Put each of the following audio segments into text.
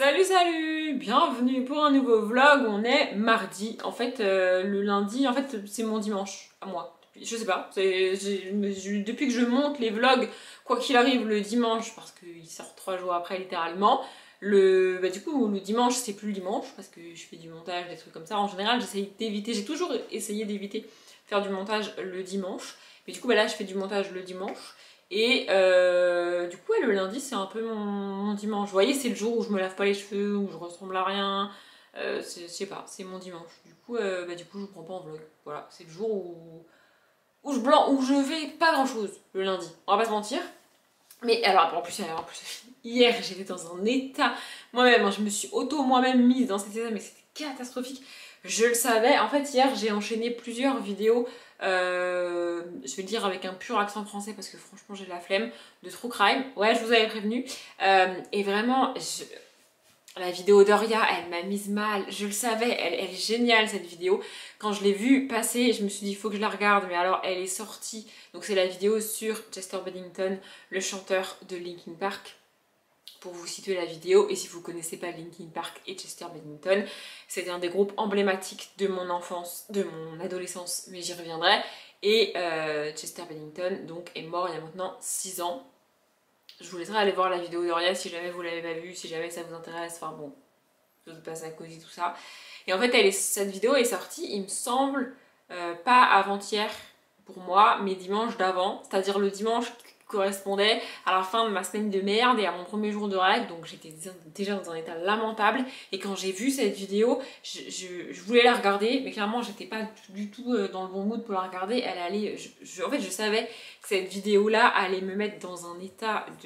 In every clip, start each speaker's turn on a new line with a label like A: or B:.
A: Salut salut, bienvenue pour un nouveau vlog. On est mardi, en fait le lundi, en fait c'est mon dimanche à moi. Je sais pas, depuis que je monte les vlogs, quoi qu'il arrive le dimanche, parce qu'il sort 3 jours après littéralement, du coup le dimanche c'est plus le dimanche, parce que je fais du montage, des trucs comme ça. En général j'essaye d'éviter, j'ai toujours essayé d'éviter faire du montage le dimanche, mais du coup là je fais du montage le dimanche. Et du coup, ouais, le lundi, c'est un peu mon dimanche. Vous voyez, c'est le jour où je me lave pas les cheveux, où je ressemble à rien. Je sais pas, c'est mon dimanche. Du coup, je vous prends pas en vlog. Voilà, c'est le jour où je vais pas grand chose, le lundi. On va pas se mentir. Mais alors, en plus hier, j'étais dans un état. Moi-même, hein, je me suis moi-même mise dans cet état, mais c'était catastrophique. Je le savais. En fait, hier, j'ai enchaîné plusieurs vidéos. Je vais le dire avec un pur accent français parce que franchement, j'ai la flemme de True Crime. Ouais, je vous avais prévenu. Et vraiment, la vidéo d'Oria, elle m'a mise mal. Je le savais, elle est géniale cette vidéo. Quand je l'ai vue passer, je me suis dit, il faut que je la regarde. Mais alors, elle est sortie. Donc, c'est la vidéo sur Chester Bennington, le chanteur de Linkin Park. Pour vous situer la vidéo, et si vous ne connaissez pas Linkin Park et Chester Bennington, c'était un des groupes emblématiques de mon enfance, de mon adolescence, mais j'y reviendrai. Et Chester Bennington donc est mort il y a maintenant 6 ans. Je vous laisserai aller voir la vidéo d'Oria si jamais vous l'avez pas vue, si jamais ça vous intéresse, enfin bon, je vous passe à cause tout ça. Et en fait, cette vidéo est sortie, il me semble, pas avant-hier pour moi, mais dimanche d'avant, c'est-à-dire le dimanche correspondait à la fin de ma semaine de merde et à mon premier jour de règle, donc j'étais déjà dans un état lamentable. Et quand j'ai vu cette vidéo, je voulais la regarder, mais clairement j'étais pas du tout dans le bon mood pour la regarder. Elle allait, en fait je savais que cette vidéo là allait me mettre dans un état de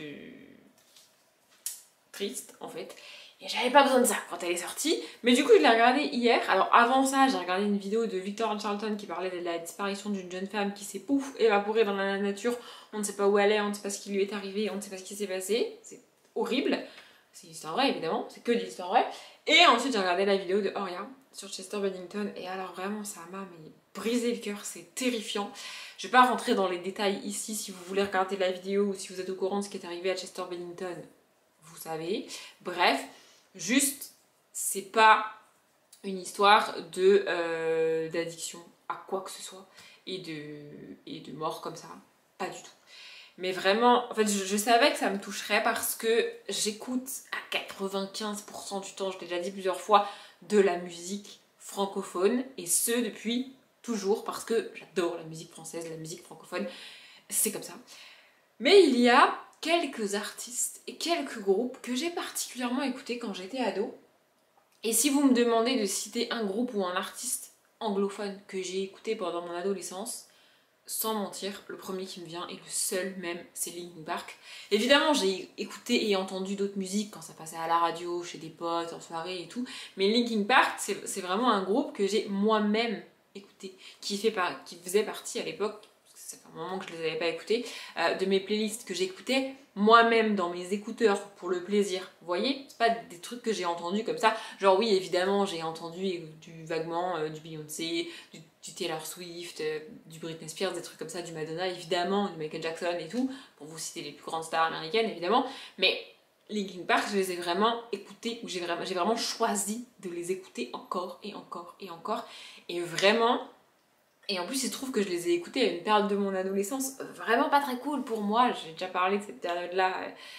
A: triste en fait. Et j'avais pas besoin de ça quand elle est sortie. Mais du coup, je l'ai regardée hier. Alors avant ça, j'ai regardé une vidéo de Victor Charlton qui parlait de la disparition d'une jeune femme qui s'est pouf évaporée dans la nature. On ne sait pas où elle est, on ne sait pas ce qui lui est arrivé, on ne sait pas ce qui s'est passé. C'est horrible. C'est une histoire vraie évidemment, c'est que de l'histoire vraie. Et ensuite, j'ai regardé la vidéo de Oria sur Chester Bennington. Et alors vraiment, ça m'a brisé le cœur, c'est terrifiant. Je vais pas rentrer dans les détails ici. Si vous voulez regarder la vidéo ou si vous êtes au courant de ce qui est arrivé à Chester Bennington, vous savez. Bref. Juste, c'est pas une histoire d'addiction à quoi que ce soit et de mort comme ça, pas du tout. Mais vraiment, en fait, je savais que ça me toucherait parce que j'écoute à 95% du temps, je l'ai déjà dit plusieurs fois, de la musique francophone, et ce depuis toujours parce que j'adore la musique française, la musique francophone, c'est comme ça. Mais il y a quelques artistes et quelques groupes que j'ai particulièrement écoutés quand j'étais ado. Et si vous me demandez de citer un groupe ou un artiste anglophone que j'ai écouté pendant mon adolescence, sans mentir, le premier qui me vient et le seul même, c'est Linkin Park. Évidemment, j'ai écouté et entendu d'autres musiques quand ça passait à la radio, chez des potes, en soirée et tout. Mais Linkin Park, c'est vraiment un groupe que j'ai moi-même écouté, qui faisait partie à l'époque, ça fait un moment que je ne les avais pas écoutés, de mes playlists que j'écoutais moi-même dans mes écouteurs pour le plaisir. Vous voyez, c'est pas des trucs que j'ai entendus comme ça. Genre oui, évidemment, j'ai entendu vaguement du Beyoncé, du Taylor Swift, du Britney Spears, des trucs comme ça, du Madonna, évidemment, du Michael Jackson et tout, pour vous citer les plus grandes stars américaines, évidemment. Mais Linkin Park, je les ai vraiment écoutés, ou j'ai vraiment choisi de les écouter encore et encore et encore. Et vraiment... Et en plus, il se trouve que je les ai écoutés à une période de mon adolescence vraiment pas très cool pour moi. J'ai déjà parlé de cette période-là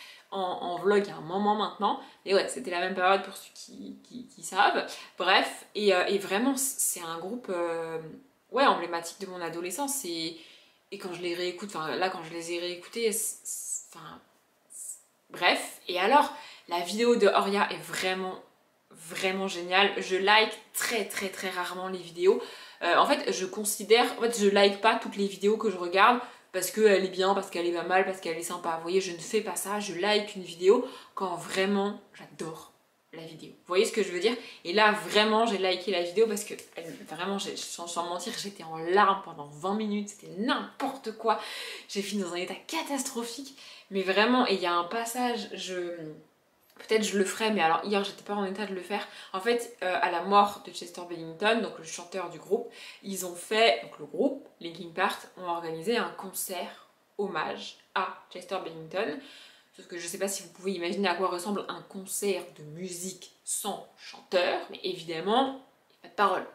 A: en vlog il y a un moment maintenant. Et ouais, c'était la même période pour ceux qui savent. Bref, et vraiment, c'est un groupe ouais, emblématique de mon adolescence. Et quand je les réécoute, enfin là, quand je les ai réécoutés, bref. Et alors, la vidéo de Oria est vraiment géniale. Je like très rarement les vidéos. En fait, je like pas toutes les vidéos que je regarde parce qu'elle est bien, parce qu'elle est pas mal, parce qu'elle est sympa. Vous voyez, je ne fais pas ça, je like une vidéo quand vraiment j'adore la vidéo. Vous voyez ce que je veux dire? Et là, vraiment, j'ai liké la vidéo parce que, vraiment, sans mentir, j'étais en larmes pendant 20 minutes, c'était n'importe quoi. J'ai fini dans un état catastrophique, mais vraiment, et il y a un passage, peut-être je le ferai, mais alors hier j'étais pas en état de le faire. En fait, à la mort de Chester Bennington, donc le chanteur du groupe, donc le groupe, Linkin Park, ont organisé un concert hommage à Chester Bennington. Sauf que je sais pas si vous pouvez imaginer à quoi ressemble un concert de musique sans chanteur, mais évidemment, il n'y a pas de parole,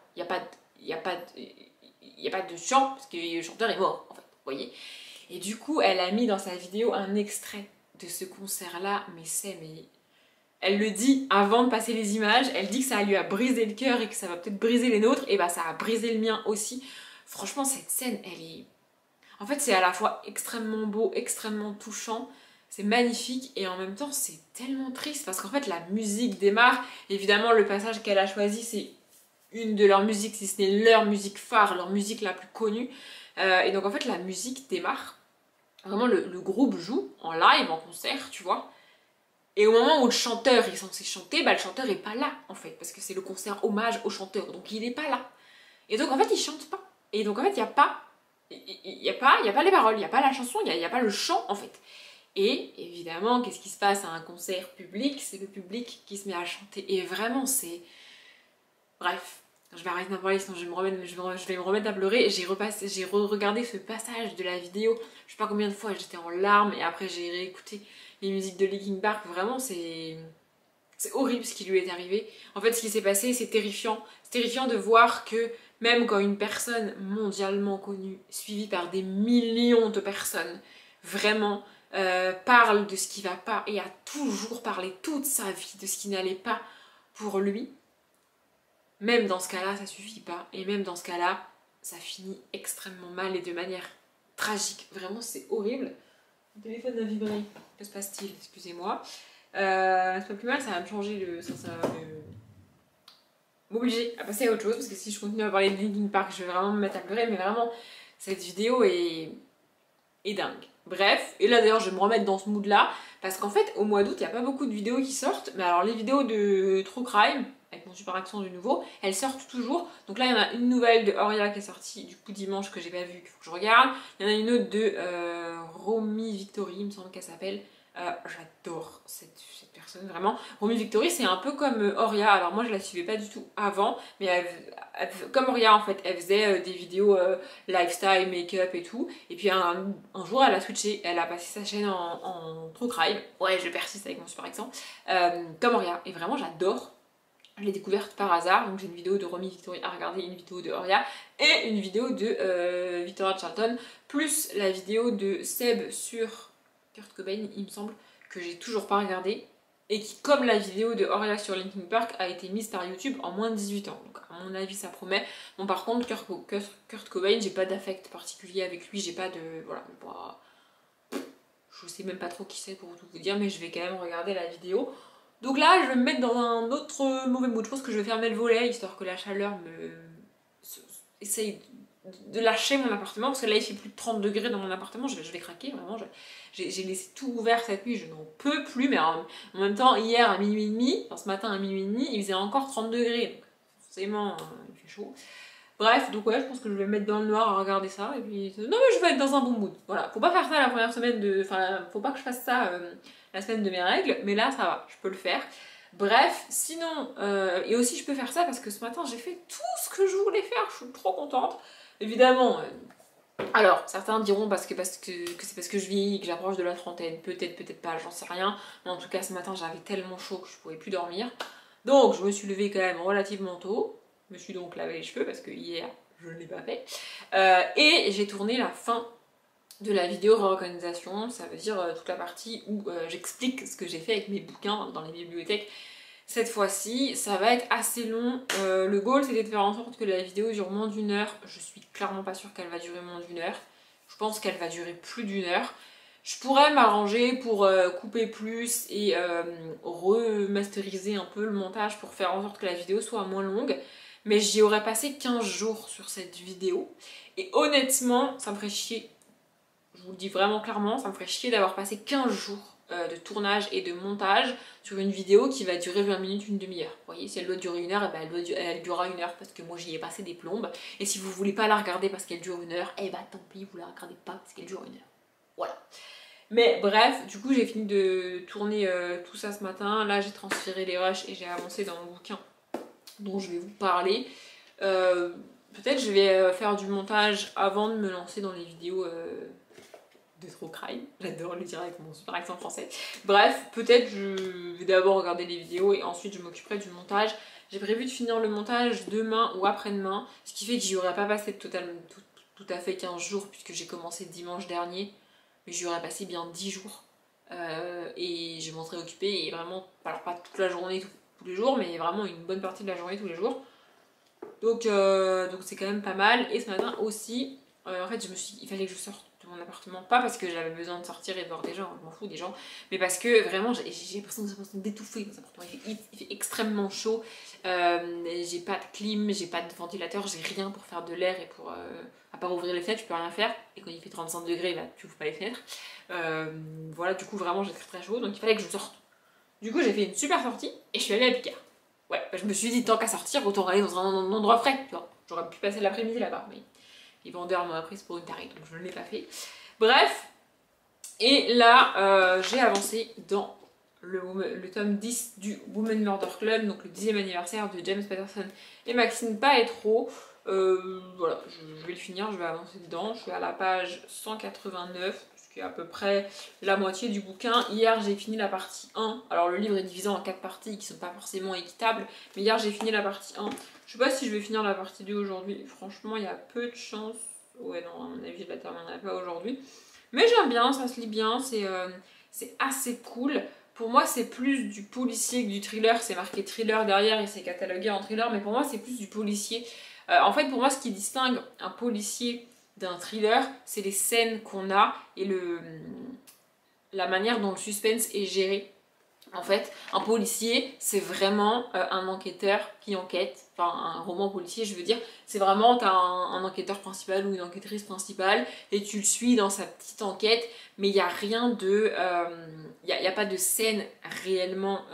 A: il y a pas de chant, parce que le chanteur est mort, en fait, vous voyez. Et du coup, elle a mis dans sa vidéo un extrait de ce concert-là, mais elle le dit avant de passer les images, elle dit que ça lui a brisé le cœur et que ça va peut-être briser les nôtres, et bah ça a brisé le mien aussi. Franchement, cette scène, elle est... En fait, c'est à la fois extrêmement beau, extrêmement touchant, c'est magnifique, et en même temps, c'est tellement triste, parce qu'en fait, la musique démarre. Évidemment, le passage qu'elle a choisi, c'est une de leurs musiques, si ce n'est leur musique phare, leur musique la plus connue. Et donc, en fait, la musique démarre. Vraiment, le groupe joue en live, en concert, tu vois. Et au moment où le chanteur est censé chanter, bah le chanteur est pas là en fait, parce que c'est le concert hommage au chanteur, donc il est pas là. Et donc en fait il chante pas. Et donc en fait il y a pas, il y a pas les paroles, il y a pas la chanson, y a pas le chant en fait. Et évidemment, qu'est-ce qui se passe à un concert public? C'est le public qui se met à chanter. Et vraiment c'est, bref. Je vais arrêter d'en parler sinon je vais me remettre à pleurer. J'ai regardé ce passage de la vidéo, je sais pas combien de fois, j'étais en larmes et après j'ai réécouté les musiques de Linkin Park. Vraiment c'est horrible ce qui lui est arrivé. En fait ce qui s'est passé c'est terrifiant. C'est terrifiant de voir que même quand une personne mondialement connue, suivie par des millions de personnes, vraiment parle de ce qui va pas et a toujours parlé toute sa vie de ce qui n'allait pas pour lui, même dans ce cas-là, ça suffit pas. Et même dans ce cas-là, ça finit extrêmement mal et de manière tragique. Vraiment, c'est horrible. Mon téléphone a vibré. Que se passe-t-il? Excusez-moi. C'est pas plus mal, ça va me changer le... Ça va m'obliger à passer à autre chose. Parce que si je continue à parler de Linkin Park, je vais vraiment me mettre à pleurer. Mais vraiment, cette vidéo est dingue. Bref, et là d'ailleurs je vais me remettre dans ce mood là, parce qu'en fait au mois d'août il n'y a pas beaucoup de vidéos qui sortent, mais alors les vidéos de True Crime, avec mon super accent du nouveau, elles sortent toujours. Donc là il y en a une nouvelle de Oria qui est sortie du coup dimanche que j'ai pas vue, qu'il faut que je regarde. Il y en a une autre de Romy Victory, il me semble qu'elle s'appelle. J'adore cette personne vraiment. Romy Victory c'est un peu comme Oria, alors moi je la suivais pas du tout avant, mais comme Oria en fait, elle faisait des vidéos lifestyle, make-up et tout, et puis un jour elle a switché, elle a passé sa chaîne en true crime, ouais je persiste avec mon super accent, comme Oria, et vraiment j'adore. Je l'ai découverte par hasard, donc j'ai une vidéo de Romy Victory à regarder, une vidéo de Oria et une vidéo de Victoria Charlton, plus la vidéo de Seb sur Kurt Cobain, il me semble, que j'ai toujours pas regardé, et qui, comme la vidéo de Oria sur Linkin Park, a été mise par YouTube en moins de 18 ans. Donc à mon avis ça promet. Bon par contre, Kurt Cobain, j'ai pas d'affect particulier avec lui, j'ai pas de... Voilà, je sais même pas trop qui c'est pour tout vous dire, mais je vais quand même regarder la vidéo. Donc là, je vais me mettre dans un autre mauvais mood. Je pense que je vais fermer le volet, histoire que la chaleur essaye de lâcher mon appartement, parce que là il fait plus de 30 degrés dans mon appartement, je vais craquer vraiment. J'ai laissé tout ouvert cette nuit, je n'en peux plus, mais en même temps, hier à minuit et demi, enfin ce matin à minuit et demi, il faisait encore 30 degrés, donc forcément il fait chaud. Bref, donc ouais, je pense que je vais me mettre dans le noir à regarder ça, et puis non mais je vais être dans un bon mood, voilà. Faut pas faire ça la première semaine de... Enfin, faut pas que je fasse ça la semaine de mes règles, mais là ça va, je peux le faire. Bref, sinon, et aussi je peux faire ça parce que ce matin j'ai fait tout ce que je voulais faire, je suis trop contente. Évidemment, alors certains diront que c'est parce que je vieillis, que j'approche de la trentaine, peut-être pas, j'en sais rien. Mais en tout cas ce matin j'avais tellement chaud que je pouvais plus dormir. Donc je me suis levée quand même relativement tôt. Je me suis donc lavé les cheveux parce que hier je ne l'ai pas fait. Et j'ai tourné la fin de la vidéo réorganisation, ça veut dire toute la partie où j'explique ce que j'ai fait avec mes bouquins dans les bibliothèques. Cette fois-ci, ça va être assez long. Le goal, c'était de faire en sorte que la vidéo dure moins d'une heure. Je suis clairement pas sûre qu'elle va durer moins d'une heure. Je pense qu'elle va durer plus d'une heure. Je pourrais m'arranger pour couper plus et remasteriser un peu le montage pour faire en sorte que la vidéo soit moins longue. Mais j'y aurais passé 15 jours sur cette vidéo. Et honnêtement, ça me ferait chier. Je vous le dis vraiment clairement, ça me ferait chier d'avoir passé 15 jours de tournage et de montage sur une vidéo qui va durer 20 minutes, une demi-heure. Vous voyez, si elle doit durer une heure, et ben elle durera une heure parce que moi j'y ai passé des plombes. Et si vous voulez pas la regarder parce qu'elle dure une heure, et bah tant pis, vous la regardez pas parce qu'elle dure une heure. Voilà. Mais bref, du coup j'ai fini de tourner tout ça ce matin. Là j'ai transféré les rushs et j'ai avancé dans mon bouquin dont je vais vous parler. Peut-être je vais faire du montage avant de me lancer dans les vidéos de True Crime. J'adore le dire avec mon super accent français. Bref, peut-être je vais d'abord regarder les vidéos et ensuite je m'occuperai du montage. J'ai prévu de finir le montage demain ou après-demain, ce qui fait que j'y aurais pas passé tout à fait 15 jours puisque j'ai commencé dimanche dernier, mais j'y aurais passé bien 10 jours. Et je m'en serais occupée et vraiment, alors pas toute la journée tous les jours, mais vraiment une bonne partie de la journée tous les jours. Donc c'est quand même pas mal. Et ce matin aussi, en fait il fallait que je sorte de mon appartement, pas parce que j'avais besoin de sortir et de voir des gens, je m'en fous des gens, mais parce que vraiment j'ai l'impression d'étouffer dans cet appartement. Il fait extrêmement chaud, j'ai pas de clim, j'ai pas de ventilateur, j'ai rien pour faire de l'air et pour... à part ouvrir les fenêtres, je peux rien faire. Et quand il fait 35 degrés, bah, tu ouvres pas les fenêtres. Voilà, du coup vraiment j'ai très chaud, donc il fallait que je sorte. Du coup j'ai fait une super sortie et je suis allée à Picard. Ouais, bah, je me suis dit tant qu'à sortir, autant aller dans un endroit frais, tu vois. J'aurais pu passer l'après-midi là-bas, mais les vendeurs m'ont prise pour une tarée, donc je ne l'ai pas fait. Bref, et là j'ai avancé dans le tome 10 du Women Murder Club, donc le 10e anniversaire de James Patterson et Maxine Paetro. Voilà, je vais le finir, je vais avancer dedans. Je suis à la page 189, ce qui est à peu près la moitié du bouquin. Hier j'ai fini la partie 1. Alors le livre est divisé en 4 parties qui sont pas forcément équitables, mais hier j'ai fini la partie 1. Je sais pas si je vais finir la partie 2 aujourd'hui. Franchement, il y a peu de chance. Ouais, non, à mon avis, je la terminerai pas aujourd'hui. Mais j'aime bien, ça se lit bien, c'est assez cool. Pour moi, c'est plus du policier que du thriller. C'est marqué thriller derrière et c'est catalogué en thriller, mais pour moi, c'est plus du policier. En fait, pour moi, ce qui distingue un policier d'un thriller, c'est les scènes qu'on a et la manière dont le suspense est géré. En fait, un policier, c'est vraiment un enquêteur qui enquête, enfin un roman policier, je veux dire, c'est vraiment, t'as un enquêteur principal ou une enquêtrice principale et tu le suis dans sa petite enquête, mais il n'y a rien de... Il n'y a pas de scène réellement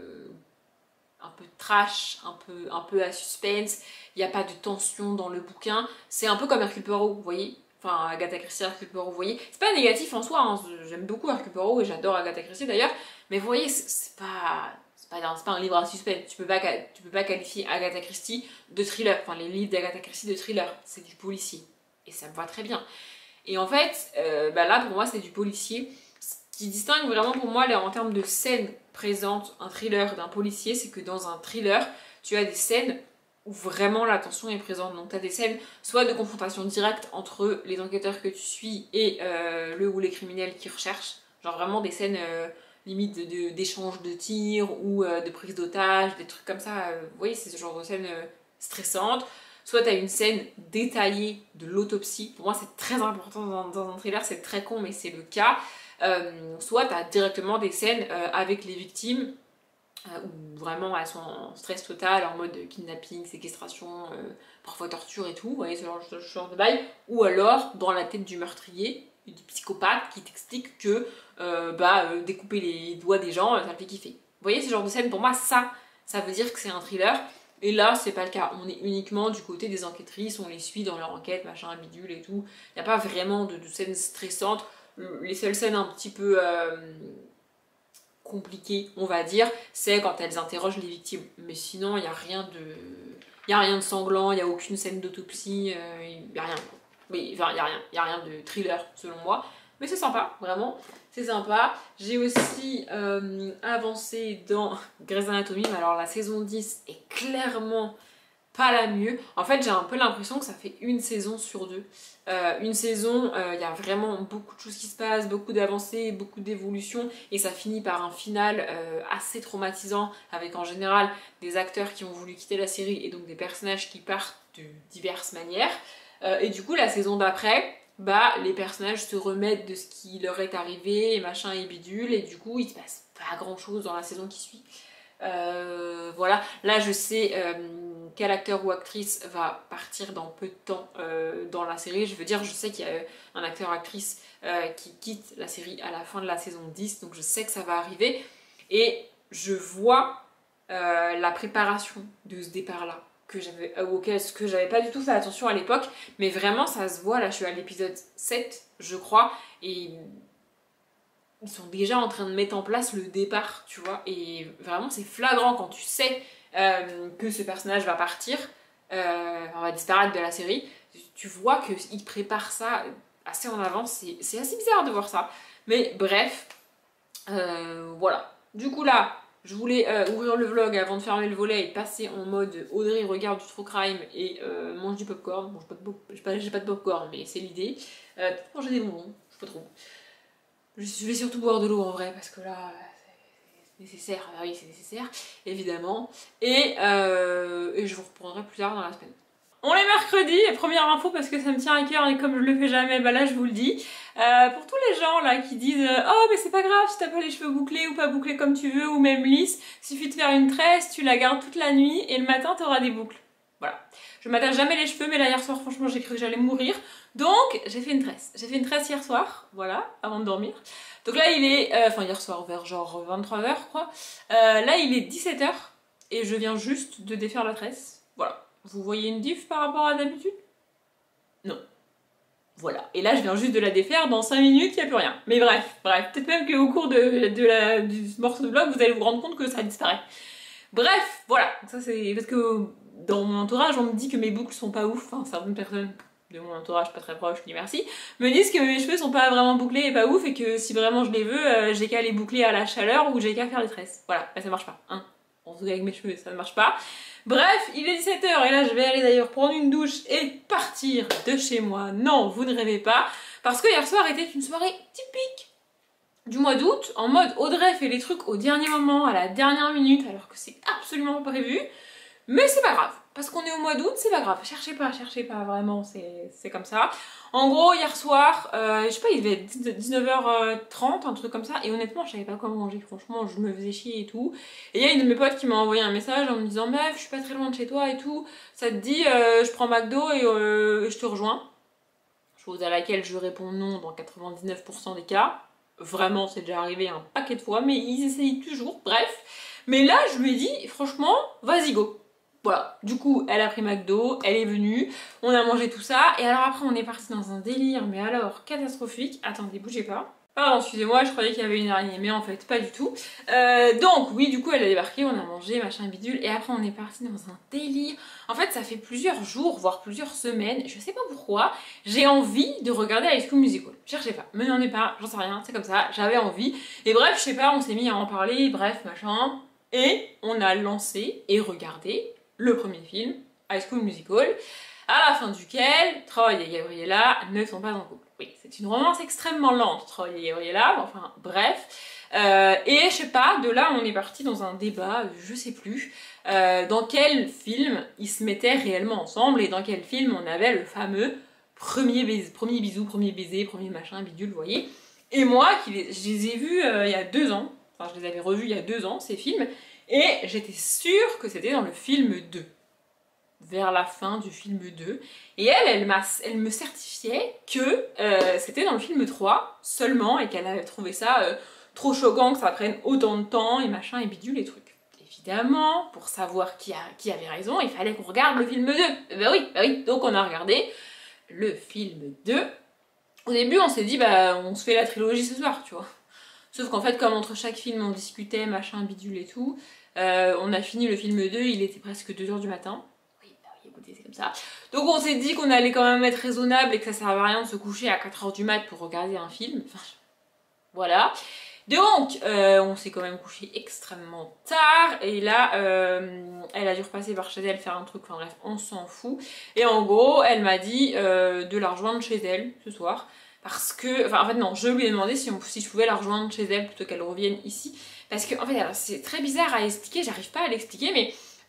A: un peu trash, un peu à suspense, il n'y a pas de tension dans le bouquin, c'est un peu comme Hercule Poirot, vous voyez. Enfin, Agatha Christie, Hercule Poirot, vous voyez. C'est pas négatif en soi, hein. J'aime beaucoup Hercule Poirot et j'adore Agatha Christie d'ailleurs, mais vous voyez, c'est pas un livre à suspense. Tu peux pas qualifier Agatha Christie de thriller. Enfin, les livres d'Agatha Christie de thriller, c'est du policier. Et ça me va très bien. Et en fait, bah là, pour moi, c'est du policier. Ce qui distingue vraiment pour moi, en termes de scènes présentes, un thriller d'un policier, c'est que dans un thriller, tu as des scènes où vraiment la tension est présente. Donc tu as des scènes soit de confrontation directe entre les enquêteurs que tu suis et le ou les criminels qui recherchent. Genre vraiment des scènes limite d'échange de tirs ou de prise d'otages, des trucs comme ça. Vous voyez, c'est ce genre de scène stressante. Soit tu as une scène détaillée de l'autopsie. Pour moi, c'est très important dans un thriller, c'est très con, mais c'est le cas. Soit tu as directement des scènes avec les victimes où vraiment elles sont en stress total, en mode kidnapping, séquestration, parfois torture et tout, vous voyez, ce genre de bail. Ou alors dans la tête du meurtrier, du psychopathe qui t'explique que découper les doigts des gens, ça le fait kiffer. Vous voyez, ce genre de scène, pour moi, ça veut dire que c'est un thriller. Et là, c'est pas le cas. On est uniquement du côté des enquêtrices, on les suit dans leur enquête, machin, bidule et tout. Il n'y a pas vraiment de scènes stressantes. Les seules scènes un petit peu compliquées, on va dire, c'est quand elles interrogent les victimes. Mais sinon, il n'y a rien de sanglant, il n'y a aucune scène d'autopsie, il n'y a rien. Mais enfin, il y a rien de thriller selon moi. Mais c'est sympa, vraiment, c'est sympa. J'ai aussi avancé dans Grey's Anatomy, mais alors la saison 10 est clairement pas la mieux. En fait, j'ai un peu l'impression que ça fait une saison sur deux. Une saison, il y a vraiment beaucoup de choses qui se passent, beaucoup d'avancées, beaucoup d'évolutions, et ça finit par un final assez traumatisant, avec en général des acteurs qui ont voulu quitter la série, et donc des personnages qui partent de diverses manières. Et du coup, la saison d'après, les personnages se remettent de ce qui leur est arrivé, et machin et bidule, et du coup, il se passe pas grand chose dans la saison qui suit. Voilà, là je sais quel acteur ou actrice va partir dans peu de temps dans la série. Je veux dire, je sais qu'il y a un acteur ou actrice qui quitte la série à la fin de la saison 10, donc je sais que ça va arriver. Et je vois la préparation de ce départ-là, auquel j'avais pas du tout fait attention à l'époque, mais vraiment ça se voit. Là je suis à l'épisode 7, je crois, et ils sont déjà en train de mettre en place le départ, tu vois, et vraiment c'est flagrant quand tu sais que ce personnage va partir, va disparaître de la série, tu vois qu'ils préparent ça assez en avance, c'est assez bizarre de voir ça. Mais bref, voilà. Du coup là, je voulais ouvrir le vlog avant de fermer le volet et passer en mode Audrey regarde du true crime et mange du popcorn. Bon, j'ai pas de popcorn, mais c'est l'idée. Peut-être manger des bonbons, je sais pas trop. Je vais surtout boire de l'eau en vrai, parce que là, c'est nécessaire. Ah oui, c'est nécessaire, évidemment. Et je vous reprendrai plus tard dans la semaine. On est mercredi, et première info parce que ça me tient à cœur et comme je le fais jamais, bah là je vous le dis. Pour tous les gens là qui disent oh mais c'est pas grave si t'as pas les cheveux bouclés ou pas bouclés comme tu veux ou même lisses, suffit de faire une tresse, tu la gardes toute la nuit et le matin t'auras des boucles. Voilà. Je m'attache jamais les cheveux mais là hier soir franchement j'ai cru que j'allais mourir. Donc j'ai fait une tresse. J'ai fait une tresse hier soir, voilà, avant de dormir. Donc là il est, enfin hier soir vers genre 23h quoi. Là il est 17h et je viens juste de défaire la tresse. Voilà. Vous voyez une diff par rapport à d'habitude? Non. Voilà. Et là, je viens juste de la défaire. Dans 5 minutes, il n'y a plus rien. Mais bref. Peut-être même qu'au cours du morceau de vlog, vous allez vous rendre compte que ça disparaît. Bref, voilà. Ça, c'est parce que dans mon entourage, on me dit que mes boucles sont pas ouf. Enfin, certaines personnes de mon entourage pas très proche, ni merci, me disent que mes cheveux sont pas vraiment bouclés et pas ouf et que si vraiment je les veux, j'ai qu'à les boucler à la chaleur ou j'ai qu'à faire les tresses. Voilà. Bah, ça marche pas. Hein. En tout cas, avec mes cheveux, ça ne marche pas. Bref, il est 17h et là je vais aller d'ailleurs prendre une douche et partir de chez moi. Non, vous ne rêvez pas, parce que hier soir était une soirée typique du mois d'août, en mode Audrey fait les trucs au dernier moment, à la dernière minute, alors que c'est absolument pas prévu. Mais c'est pas grave, parce qu'on est au mois d'août, c'est pas grave. Cherchez pas, vraiment, c'est comme ça. En gros, hier soir, je sais pas, il devait être 19h30, un truc comme ça, et honnêtement, je savais pas quoi manger, franchement, je me faisais chier et tout. Et il y a une de mes potes qui m'a envoyé un message en me disant, meuf, je suis pas très loin de chez toi et tout, ça te dit, je prends McDo et je te rejoins. Chose à laquelle je réponds non dans 99% des cas. Vraiment, c'est déjà arrivé un paquet de fois, mais ils essayent toujours, bref. Mais là, je lui ai dit, franchement, vas-y go. Voilà, du coup, elle a pris McDo, elle est venue, on a mangé tout ça, et alors après on est parti dans un délire, mais alors catastrophique. Attendez, bougez pas. Pardon, excusez-moi, je croyais qu'il y avait une araignée, mais en fait pas du tout. Donc oui, du coup elle a débarqué, on a mangé, machin bidule, et après on est parti dans un délire. En fait ça fait plusieurs jours, voire plusieurs semaines, je sais pas pourquoi, j'ai envie de regarder High School Musical. Cherchez pas, me n'en est pas, j'en sais rien, c'est comme ça, j'avais envie. Et bref, je sais pas, on s'est mis à en parler, bref, machin, et on a lancé et regardé le premier film, High School Musical, à la fin duquel Troy et Gabriella ne sont pas en couple. Oui, c'est une romance extrêmement lente, Troy et Gabriella, enfin bref. Et je sais pas, de là on est parti dans un débat, je sais plus, dans quel film ils se mettaient réellement ensemble et dans quel film on avait le fameux premier bisou, premier baiser, premier machin, bidule, vous voyez. Et moi, je les ai vus il y a 2 ans, enfin je les avais revus il y a 2 ans, ces films, et j'étais sûre que c'était dans le film 2. Vers la fin du film 2. Et elle me certifiait que c'était dans le film 3 seulement et qu'elle avait trouvé ça trop choquant que ça prenne autant de temps et machin et bidule les trucs. Évidemment, pour savoir qui avait raison, il fallait qu'on regarde le film 2. Bah oui. Donc on a regardé le film 2. Au début, on s'est dit, bah on se fait la trilogie ce soir, tu vois. Sauf qu'en fait, comme entre chaque film on discutait, machin, bidule et tout, on a fini le film 2, il était presque 2h du matin. Oui, bah oui, écoutez, c'est comme ça. Donc on s'est dit qu'on allait quand même être raisonnable et que ça servait à rien de se coucher à 4h du mat pour regarder un film. Enfin, voilà. Donc, on s'est quand même couché extrêmement tard, et là, elle a dû repasser par chez elle faire un truc, enfin bref, on s'en fout. Et en gros, elle m'a dit de la rejoindre chez elle ce soir. Parce que, enfin en fait non, je lui ai demandé si je pouvais la rejoindre chez elle plutôt qu'elle revienne ici. Parce que en fait, c'est très bizarre à expliquer, j'arrive pas à l'expliquer, mais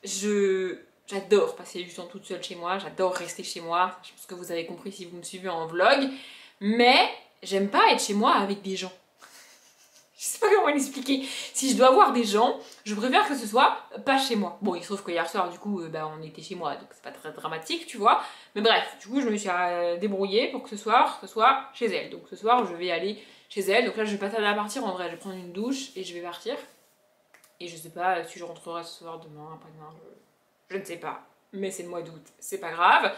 A: j'adore passer du temps toute seule chez moi, j'adore rester chez moi, je pense que vous avez compris si vous me suivez en vlog, mais j'aime pas être chez moi avec des gens. Je sais pas comment l'expliquer. Si je dois voir des gens, je préfère que ce soit pas chez moi. Bon, il se trouve que hier soir, du coup, on était chez moi, donc c'est pas très dramatique, tu vois. Mais bref, du coup, je me suis débrouillée pour que ce soir, ce soit chez elle. Donc ce soir, je vais aller chez elle. Donc là, je vais pas tarder à partir. En vrai, je vais prendre une douche et je vais partir. Et je sais pas si je rentrerai ce soir, demain, après-demain. Je ne sais pas. Mais c'est le mois d'août, c'est pas grave.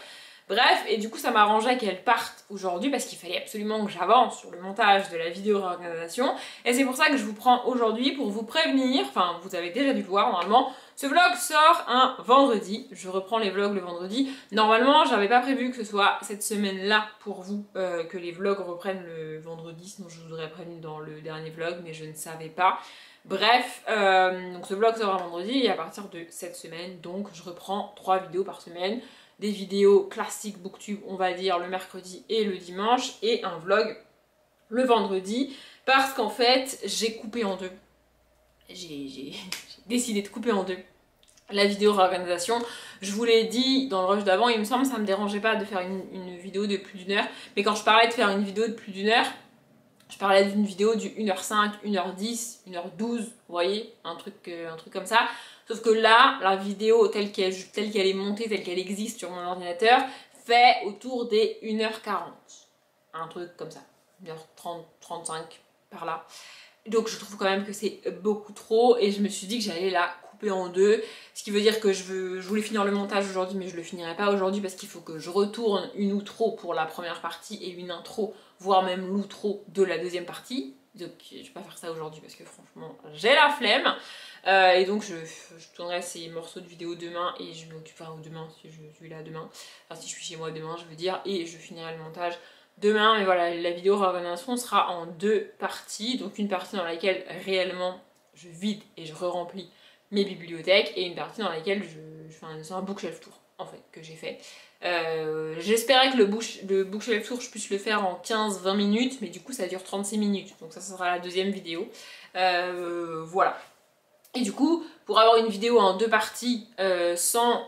A: Bref, et du coup ça m'arrangeait qu'elle parte aujourd'hui parce qu'il fallait absolument que j'avance sur le montage de la vidéo réorganisation. Et c'est pour ça que je vous prends aujourd'hui pour vous prévenir, enfin vous avez déjà dû le voir normalement, ce vlog sort un vendredi. Je reprends les vlogs le vendredi. Normalement j'avais pas prévu que ce soit cette semaine-là pour vous que les vlogs reprennent le vendredi, sinon je vous aurais prévenu dans le dernier vlog, mais je ne savais pas. Bref, donc ce vlog sort un vendredi et à partir de cette semaine, donc je reprends 3 vidéos par semaine. Des vidéos classiques booktube, on va dire, le mercredi et le dimanche, et un vlog le vendredi, parce qu'en fait, j'ai coupé en deux. J'ai décidé de couper en deux la vidéo réorganisation. Je vous l'ai dit dans le rush d'avant, il me semble, ça me dérangeait pas de faire une vidéo de plus d'1 heure, mais quand je parlais de faire une vidéo de plus d'1 heure, je parlais d'une vidéo du 1h05, 1h10, 1h12, vous voyez, un truc comme ça. Sauf que là, la vidéo telle qu'elle est montée, telle qu'elle existe sur mon ordinateur, fait autour des 1h40. Un truc comme ça. 1h30, 35, par là. Donc je trouve quand même que c'est beaucoup trop et je me suis dit que j'allais la couper en deux. Ce qui veut dire que je voulais finir le montage aujourd'hui, mais je le finirai pas aujourd'hui parce qu'il faut que je retourne une outro pour la première partie et une intro, voire même l'outro de la deuxième partie. Donc je vais pas faire ça aujourd'hui parce que franchement j'ai la flemme. Et donc je tournerai ces morceaux de vidéo demain et je m'occuperai demain si je suis là demain. Enfin si je suis chez moi demain je veux dire, et je finirai le montage demain. Mais voilà, la vidéo réorganisation sera en 2 parties. Donc une partie dans laquelle réellement je vide et je re-remplis mes bibliothèques et une partie dans laquelle je fais un bookshelf tour en fait que j'ai fait. J'espérais que le bookshelf tour je puisse le faire en 15-20 minutes, mais du coup ça dure 36 minutes, donc ça sera la deuxième vidéo. Voilà. Et du coup, pour avoir une vidéo en 2 parties sans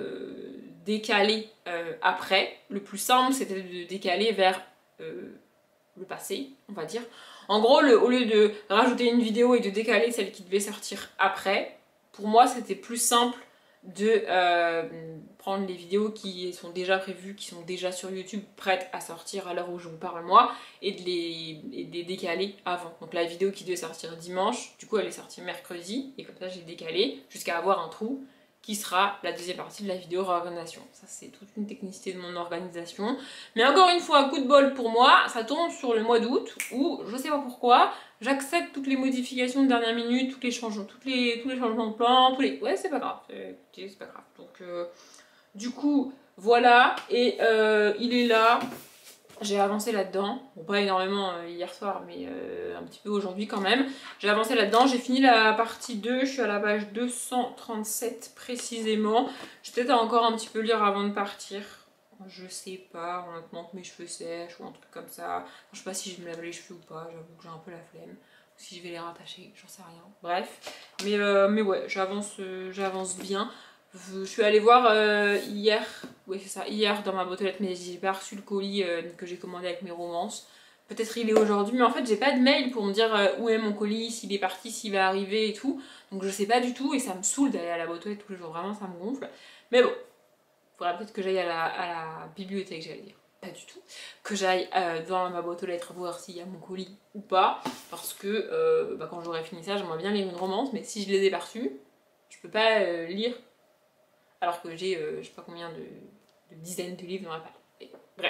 A: décaler après, le plus simple c'était de décaler vers le passé, on va dire. En gros, au lieu de rajouter une vidéo et de décaler celle qui devait sortir après, pour moi c'était plus simple de prendre les vidéos qui sont déjà prévues, qui sont déjà sur YouTube, prêtes à sortir à l'heure où je vous parle moi, et de les décaler avant. Donc la vidéo qui devait sortir dimanche, du coup elle est sortie mercredi, et comme ça j'ai décalé jusqu'à avoir un trou qui sera la deuxième partie de la vidéo réorganisation. Ça c'est toute une technicité de mon organisation. Mais encore une fois, coup de bol pour moi, ça tombe sur le mois d'août où, je sais pas pourquoi, j'accepte toutes les modifications de dernière minute, tous les changements de plan, ouais c'est pas grave, c'est pas grave. Donc du coup, voilà, et il est là. J'ai avancé là-dedans, bon pas énormément hier soir, mais un petit peu aujourd'hui quand même. J'ai avancé là-dedans, j'ai fini la partie 2, je suis à la page 237 précisément. Je vais peut-être encore un petit peu lire avant de partir. Je sais pas, honnêtement, que mes cheveux sèchent ou un truc comme ça. Je sais pas si je me lave les cheveux ou pas, j'avoue que j'ai un peu la flemme. Ou si je vais les rattacher, j'en sais rien. Bref, mais ouais, j'avance bien. Je suis allée voir hier, oui c'est ça, hier dans ma boîte aux lettres, mais j'ai pas reçu le colis que j'ai commandé avec mes romances. Peut-être il est aujourd'hui, mais en fait j'ai pas de mail pour me dire où est mon colis, s'il est parti, s'il va arriver et tout. Donc je sais pas du tout et ça me saoule d'aller à la boîte aux lettres tous les jours, vraiment ça me gonfle. Mais bon, il faudra peut-être que j'aille à la bibliothèque, j'allais dire. Pas du tout. Que j'aille dans ma boîte aux lettres voir s'il y a mon colis ou pas. Parce que quand j'aurai fini ça, j'aimerais bien lire une romance, mais si je les ai pas reçus, je peux pas lire. Alors que j'ai je sais pas combien de dizaines de livres dans la palle. Bref,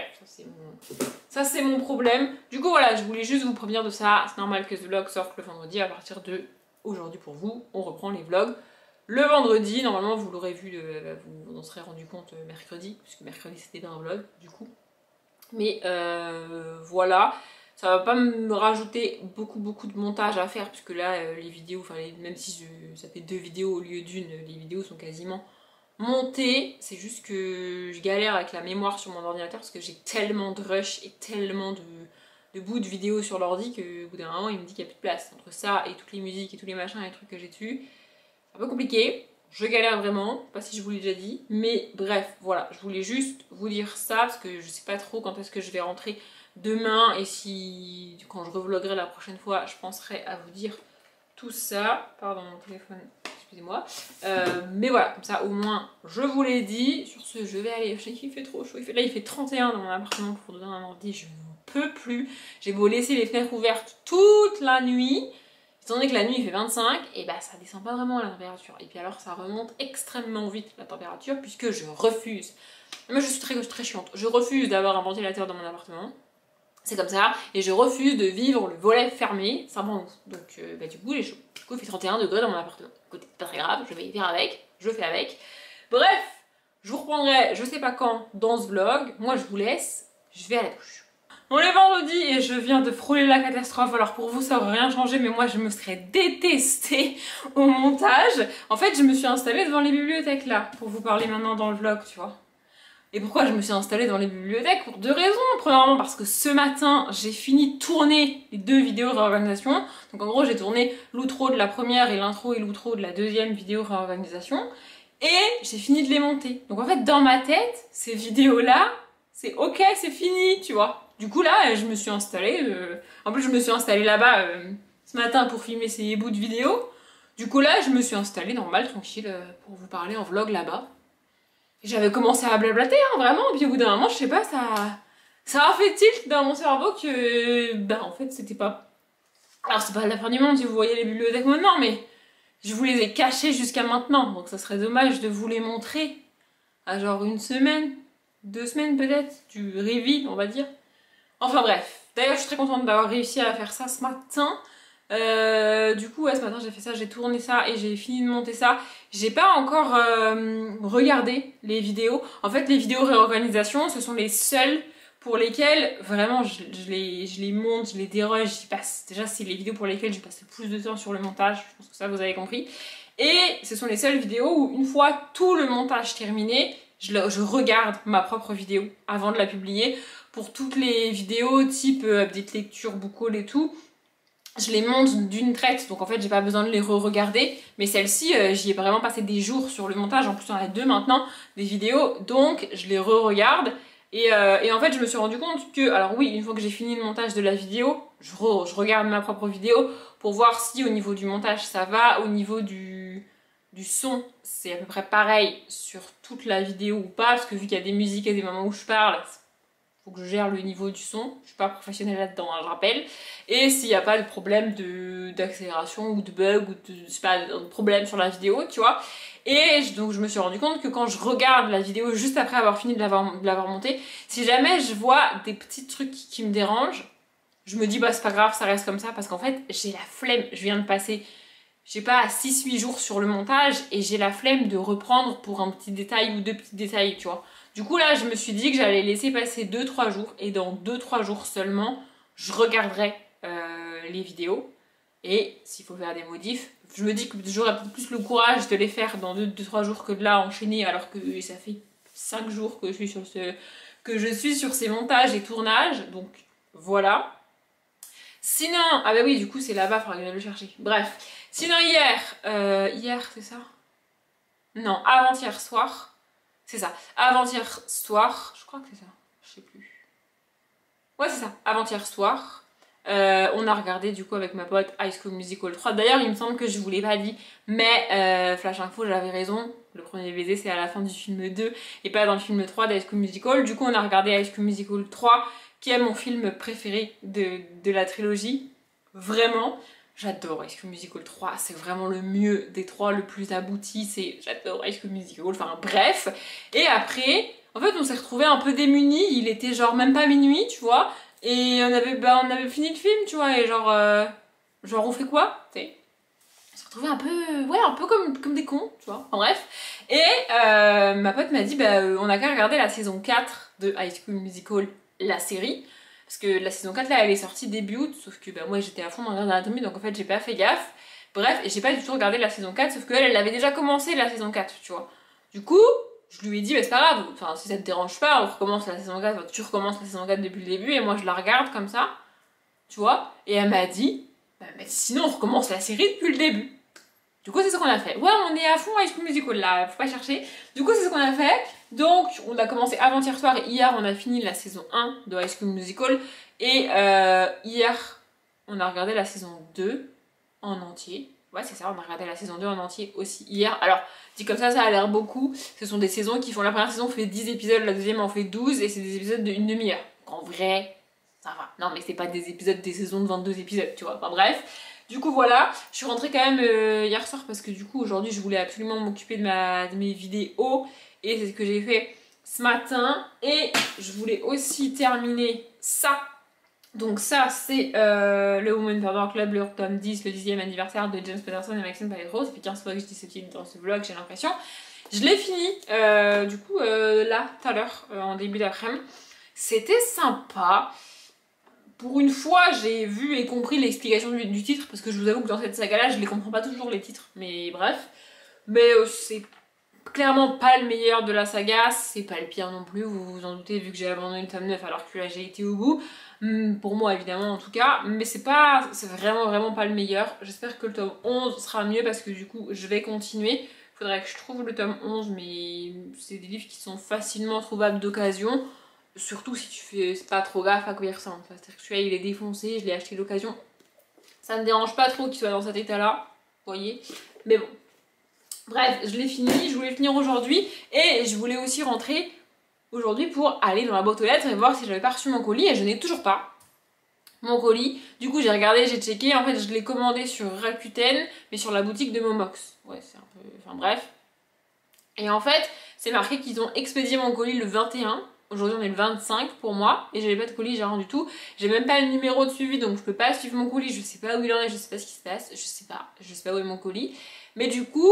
A: ça c'est mon problème. Du coup voilà, je voulais juste vous prévenir de ça. C'est normal que ce vlog sorte le vendredi. À partir de aujourd'hui pour vous, on reprend les vlogs le vendredi. Normalement vous l'aurez vu, vous en serez rendu compte mercredi, puisque mercredi c'était bien un vlog du coup. Mais voilà, ça va pas me rajouter beaucoup de montage à faire, puisque là les vidéos, enfin même si ça fait 2 vidéos au lieu d'une, les vidéos sont quasiment montées. C'est juste que je galère avec la mémoire sur mon ordinateur parce que j'ai tellement de rush et tellement de bouts de vidéos sur l'ordi qu'au bout d'un moment il me dit qu'il n'y a plus de place. Entre ça et toutes les musiques et tous les machins et les trucs que j'ai dessus, c'est un peu compliqué. Je galère vraiment, pas si je vous l'ai déjà dit, mais bref, voilà, je voulais juste vous dire ça parce que je sais pas trop quand est-ce que je vais rentrer demain et si quand je revloggerai la prochaine fois, je penserai à vous dire tout ça. Pardon, mon téléphone, excusez-moi. Mais voilà, comme ça au moins je vous l'ai dit. Sur ce, je vais aller, je sais qu'il fait trop chaud, là il fait 31 dans mon appartement pour donner un ordi, je n'en peux plus. J'ai beau laisser les fenêtres ouvertes toute la nuit. étant donné que la nuit il fait 25, et bah ça descend pas vraiment la température. Et puis alors ça remonte extrêmement vite la température puisque je refuse. Moi je suis très chiante. Je refuse d'avoir un ventilateur dans mon appartement. C'est comme ça. Et je refuse de vivre le volet fermé. Ça me rend ouf. Donc bah, du coup il est chaud. Du coup il fait 31 degrés dans mon appartement. Écoutez, pas très grave, je vais y faire avec. Je fais avec. Bref, je vous reprendrai je sais pas quand dans ce vlog. Moi je vous laisse. Je vais à la douche. On est vendredi et je viens de frôler la catastrophe. Alors pour vous ça aurait rien changé, mais moi je me serais détestée au montage. En fait je me suis installée devant les bibliothèques là, pour vous parler maintenant dans le vlog, tu vois. Et pourquoi je me suis installée dans les bibliothèques? Pour deux raisons. Premièrement parce que ce matin j'ai fini de tourner les deux vidéos réorganisation. Donc en gros j'ai tourné l'outro de la première et l'intro et l'outro de la deuxième vidéo réorganisation. Et j'ai fini de les monter. Donc en fait dans ma tête, ces vidéos là, c'est ok, c'est fini, tu vois. Du coup là, je me suis installée, en plus je me suis installée là-bas ce matin pour filmer ces bouts de vidéo. Du coup là, je me suis installée normal, tranquille, pour vous parler en vlog là-bas. J'avais commencé à blablater, hein, vraiment, et puis au bout d'un moment, je sais pas, ça a fait tilt dans mon cerveau que, ben en fait c'était pas... Alors c'est pas la fin du monde si vous voyez les bibliothèques maintenant, mais je vous les ai cachées jusqu'à maintenant, donc ça serait dommage de vous les montrer à genre une semaine, 2 semaines peut-être, du reveal on va dire. Enfin bref, d'ailleurs je suis très contente d'avoir réussi à faire ça ce matin. Du coup ouais, ce matin j'ai fait ça, j'ai tourné ça et j'ai fini de monter ça. J'ai pas encore regardé les vidéos. En fait les vidéos réorganisation ce sont les seules pour lesquelles vraiment je les monte, je les déroge, j'y passe. Déjà c'est les vidéos pour lesquelles je passe le plus de temps sur le montage, je pense que ça vous avez compris. Et ce sont les seules vidéos où une fois tout le montage terminé, je regarde ma propre vidéo avant de la publier. Pour toutes les vidéos type update lecture, book haul et tout, je les monte d'une traite, donc en fait j'ai pas besoin de les re-regarder. Mais celle-ci, j'y ai vraiment passé des jours sur le montage, en plus on en a 2 maintenant, des vidéos, donc je les re-regarde. Et en fait je me suis rendu compte que, alors oui, une fois que j'ai fini le montage de la vidéo, je regarde ma propre vidéo pour voir si au niveau du montage ça va, au niveau du son, c'est à peu près pareil sur toute la vidéo ou pas, parce que vu qu'il y a des musiques et des moments où je parle, faut que je gère le niveau du son, je suis pas professionnelle là-dedans, hein, je rappelle, et s'il n'y a pas de problème d'accélération ou de bug ou de, c'est pas, de problème sur la vidéo, tu vois. Et donc je me suis rendu compte que quand je regarde la vidéo juste après avoir fini de l'avoir montée, si jamais je vois des petits trucs qui me dérangent, je me dis bah c'est pas grave, ça reste comme ça, parce qu'en fait j'ai la flemme, je viens de passer, je sais pas, 6-8 jours sur le montage et j'ai la flemme de reprendre pour un petit détail ou 2 petits détails, tu vois. Du coup là je me suis dit que j'allais laisser passer 2-3 jours et dans 2-3 jours seulement je regarderai les vidéos et s'il faut faire des modifs, je me dis que j'aurai plus le courage de les faire dans 2-3 jours que de là enchaîner alors que ça fait 5 jours que je suis sur ces montages et tournages, donc voilà. Sinon, ah bah oui du coup c'est là-bas, il faudra que j'aille le chercher, bref. Sinon hier c'est ça? Non, avant-hier soir. C'est ça, avant-hier soir, je crois que c'est ça, je sais plus. Ouais, c'est ça, avant-hier soir, on a regardé du coup avec ma pote High School Musical 3. D'ailleurs, il me semble que je vous l'ai pas dit, mais flash info, j'avais raison. Le premier baiser, c'est à la fin du film 2 et pas dans le film 3 d'High School Musical. Du coup, on a regardé High School Musical 3, qui est mon film préféré de la trilogie. Vraiment. J'adore High School Musical 3, c'est vraiment le mieux des 3, le plus abouti, j'adore High School Musical, enfin bref. Et après, en fait on s'est retrouvés un peu démunis, il était genre même pas minuit, tu vois, et on avait fini le film, tu vois, et genre on fait quoi, tu sais. On s'est retrouvés un peu, ouais, un peu comme des cons, tu vois, enfin bref. Et ma pote m'a dit, bah on a qu'à regarder la saison 4 de High School Musical, la série. Parce que la saison 4 là elle est sortie début août, sauf que bah, moi j'étais à fond dans Grey's Anatomy donc en fait j'ai pas fait gaffe. Bref, et j'ai pas du tout regardé la saison 4, sauf qu'elle elle avait déjà commencé la saison 4, tu vois. Du coup, je lui ai dit bah c'est pas grave, enfin si ça te dérange pas, on recommence la saison 4, enfin, tu recommences la saison 4 depuis le début et moi je la regarde comme ça, tu vois. Et elle m'a dit, bah mais sinon on recommence la série depuis le début. Du coup c'est ce qu'on a fait. Ouais on est à fond High School Musical là, faut pas chercher. Du coup c'est ce qu'on a fait. Donc on a commencé avant-hier soir et hier on a fini la saison 1 de High School Musical. Et hier on a regardé la saison 2 en entier. Ouais c'est ça, on a regardé la saison 2 en entier aussi hier. Alors dit comme ça a l'air beaucoup. Ce sont des saisons qui font, la première saison fait 10 épisodes, la deuxième en fait 12 et c'est des épisodes de 1 demi-heure. Donc en vrai, ça va. Non mais c'est pas des épisodes, des saisons de 22 épisodes, tu vois. Enfin bref. Du coup voilà, je suis rentrée quand même hier soir parce que du coup aujourd'hui je voulais absolument m'occuper de mes vidéos et c'est ce que j'ai fait ce matin. Et je voulais aussi terminer ça. Donc ça c'est le Women Power Club, le tome 10, le 10e anniversaire de James Patterson et Maxime Paetros. Ça fait 15 fois que je dis ce titre dans ce vlog, j'ai l'impression. Je l'ai fini du coup là tout à l'heure en début d'après-midi. C'était sympa. Pour une fois, j'ai vu et compris l'explication du titre, parce que je vous avoue que dans cette saga-là, je les comprends pas toujours les titres, mais bref. Mais c'est clairement pas le meilleur de la saga, c'est pas le pire non plus, vous vous en doutez, vu que j'ai abandonné le tome 9 alors que là j'ai été au bout. Pour moi évidemment en tout cas, mais c'est vraiment pas le meilleur. J'espère que le tome 11 sera mieux parce que du coup je vais continuer. Faudrait que je trouve le tome 11, mais c'est des livres qui sont facilement trouvables d'occasion. Surtout si tu fais pas trop gaffe à quoi il ressemble. C'est-à-dire que celui-là il est défoncé, je l'ai acheté d'occasion. Ça me dérange pas trop qu'il soit dans cet état-là, vous voyez. Mais bon. Bref, je l'ai fini, je voulais le finir aujourd'hui. Et je voulais aussi rentrer aujourd'hui pour aller dans la boîte aux lettres et voir si j'avais pas reçu mon colis. Et je n'ai toujours pas mon colis. Du coup j'ai regardé, j'ai checké. En fait je l'ai commandé sur Rakuten, mais sur la boutique de Momox. Ouais c'est un peu... Enfin bref. Et en fait c'est marqué qu'ils ont expédié mon colis le 21. Aujourd'hui on est le 25 pour moi et j'avais pas de colis, j'ai rien du tout. J'ai même pas le numéro de suivi donc je peux pas suivre mon colis, je sais pas où il en est, je sais pas ce qui se passe, je sais pas où est mon colis. Mais du coup,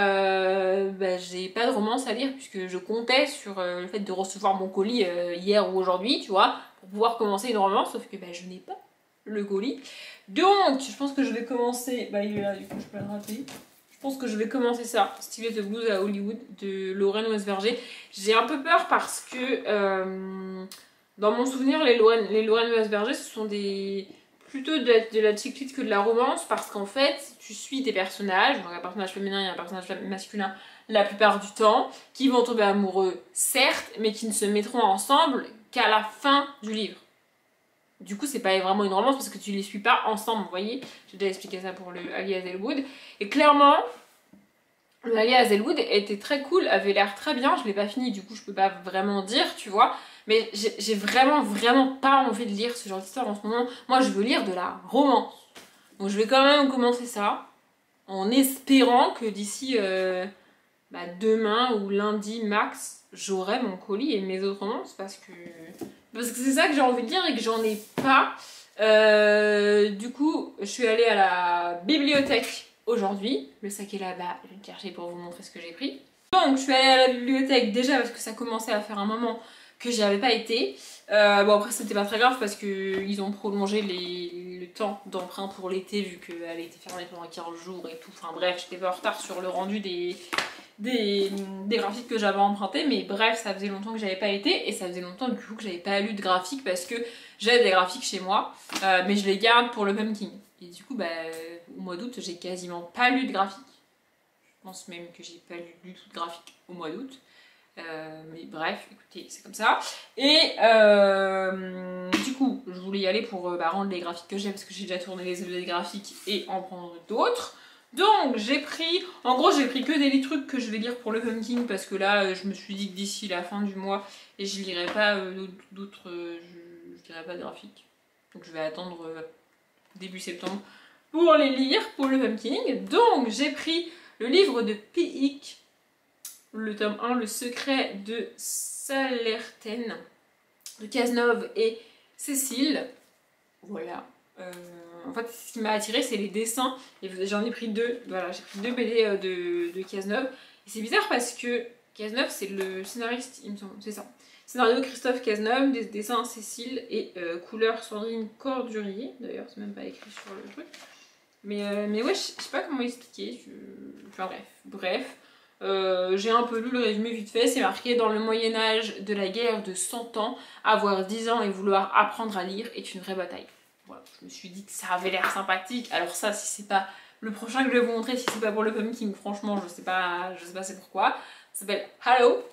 A: j'ai pas de romance à lire puisque je comptais sur le fait de recevoir mon colis hier ou aujourd'hui, tu vois, pour pouvoir commencer une romance, sauf que je n'ai pas le colis. Donc je pense que je vais commencer, il est là du coup je peux le rater. Je pense que je vais commencer ça, Stylé de Blues à Hollywood de Lorraine Westberger. J'ai un peu peur parce que dans mon souvenir, les Lorraine Westberger, ce sont plutôt de la chick lit que de la romance parce qu'en fait, tu suis des personnages, donc un personnage féminin et un personnage masculin la plupart du temps, qui vont tomber amoureux, certes, mais qui ne se mettront ensemble qu'à la fin du livre. Du coup, c'est pas vraiment une romance parce que tu les suis pas ensemble, vous voyez. J'ai déjà expliqué ça pour le Ali Hazelwood. Et clairement, le Ali Hazelwood était très cool, avait l'air très bien. Je l'ai pas fini, du coup, je peux pas vraiment dire, tu vois. Mais j'ai vraiment pas envie de lire ce genre d'histoire en ce moment. Moi, je veux lire de la romance. Donc, je vais quand même commencer ça en espérant que d'ici demain ou lundi max, j'aurai mon colis et mes autres romances parce que c'est ça que j'ai envie de lire et que j'en ai pas. Du coup, je suis allée à la bibliothèque aujourd'hui. Le sac est là-bas, je vais le chercher pour vous montrer ce que j'ai pris. Donc, je suis allée à la bibliothèque déjà parce que ça commençait à faire un moment que j'y avais pas été. Bon, après, c'était pas très grave parce qu'ils ont prolongé le temps d'emprunt pour l'été vu qu'elle était fermée pendant 15 jours et tout. Enfin bref, j'étais pas en retard sur le rendu des graphiques que j'avais empruntés, mais bref, ça faisait longtemps que j'avais pas été et ça faisait longtemps du coup que j'avais pas lu de graphiques parce que j'ai des graphiques chez moi, mais je les garde pour le pumpkin. Et du coup, au mois d'août, j'ai quasiment pas lu de graphiques. Je pense même que j'ai pas lu du tout de graphiques au mois d'août. Mais bref, écoutez, c'est comme ça. Et du coup, je voulais y aller pour rendre les graphiques que j'ai parce que j'ai déjà tourné les objets graphiques et en prendre d'autres. Donc j'ai pris, en gros j'ai pris que des trucs que je vais lire pour le pumpkin parce que là je me suis dit que d'ici la fin du mois et je lirai pas d'autres, je lirai pas de graphiques. Donc je vais attendre début septembre pour les lire pour le pumpkin. Donc j'ai pris le livre de P.I.C., le tome 1, Le secret de Salertaine, de Cazenove et Cécile. Voilà. En fait, ce qui m'a attiré, c'est les dessins. J'en ai pris deux. Voilà, j'ai pris deux BD de Cazenove. Et c'est bizarre parce que Cazenove, c'est le scénariste, il me semble. C'est ça. Scénario Christophe Cazenove, des dessins Cécile et couleur Sandrine Cordurier. D'ailleurs, c'est même pas écrit sur le truc. Mais ouais, je sais pas comment expliquer. Enfin bref. J'ai un peu lu le résumé vite fait, c'est marqué dans le Moyen-Âge de la guerre de 100 ans, avoir 10 ans et vouloir apprendre à lire est une vraie bataille. Voilà, je me suis dit que ça avait l'air sympathique. Alors ça, si c'est pas le prochain que je vais vous montrer, si c'est pas pour le pumpkin, franchement, je sais pas c'est pourquoi. Ça s'appelle Hello.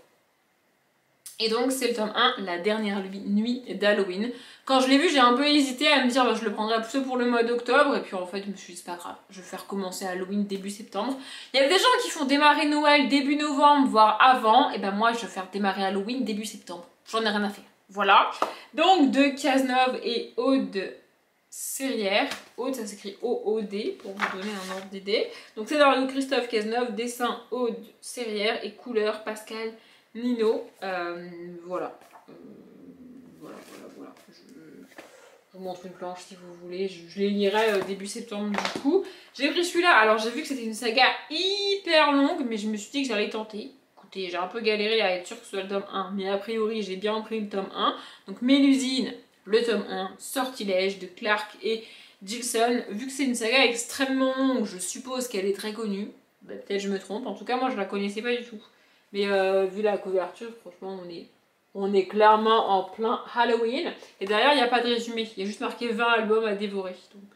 A: Et donc c'est le tome 1, la dernière nuit d'Halloween. Quand je l'ai vu, j'ai un peu hésité à me dire je le prendrais plutôt pour le mois d'octobre. Et puis en fait, je me suis dit c'est pas grave, je vais faire commencer Halloween début septembre. Il y a des gens qui font démarrer Noël début novembre, voire avant. Et ben moi, je vais faire démarrer Halloween début septembre. J'en ai rien à faire. Voilà. Donc de Cazenove et Aude Serrière. Aude, ça s'écrit O-O-D pour vous donner un ordre d'idée. Donc scénario Christophe Cazeneuve, dessin Aude Serrière et couleur Pascal Nino. Voilà. Voilà. Je vous montre une planche si vous voulez. Je les lirai début septembre du coup. J'ai pris celui-là. Alors j'ai vu que c'était une saga hyper longue, mais je me suis dit que j'allais tenter. Écoutez, j'ai un peu galéré à être sûre que ce soit le tome 1, mais a priori j'ai bien pris le tome 1. Donc Mélusine, le tome 1, Sortilège de Clark et Gilson. Vu que c'est une saga extrêmement longue, je suppose qu'elle est très connue. Bah, peut-être je me trompe. En tout cas, moi je la connaissais pas du tout. Mais vu la couverture, franchement, on est clairement en plein Halloween. Et derrière, il n'y a pas de résumé. Il y a juste marqué 20 albums à dévorer.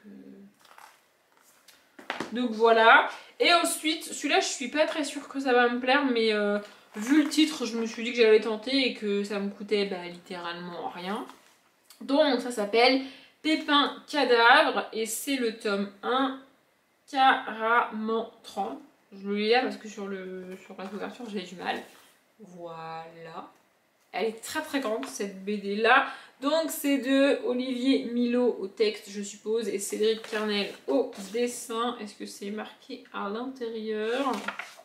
A: Donc voilà. Et ensuite, celui-là, je suis pas très sûre que ça va me plaire, mais vu le titre, je me suis dit que j'allais tenter et que ça me coûtait littéralement rien. Donc ça s'appelle Pépin Cadavre et c'est le tome 1, Caramantrant. Je le lis là parce que sur la couverture, j'ai du mal. Voilà. Elle est très très grande cette BD là. Donc c'est de Olivier Milo au texte je suppose et Cédric Kernel au dessin. Est-ce que c'est marqué à l'intérieur?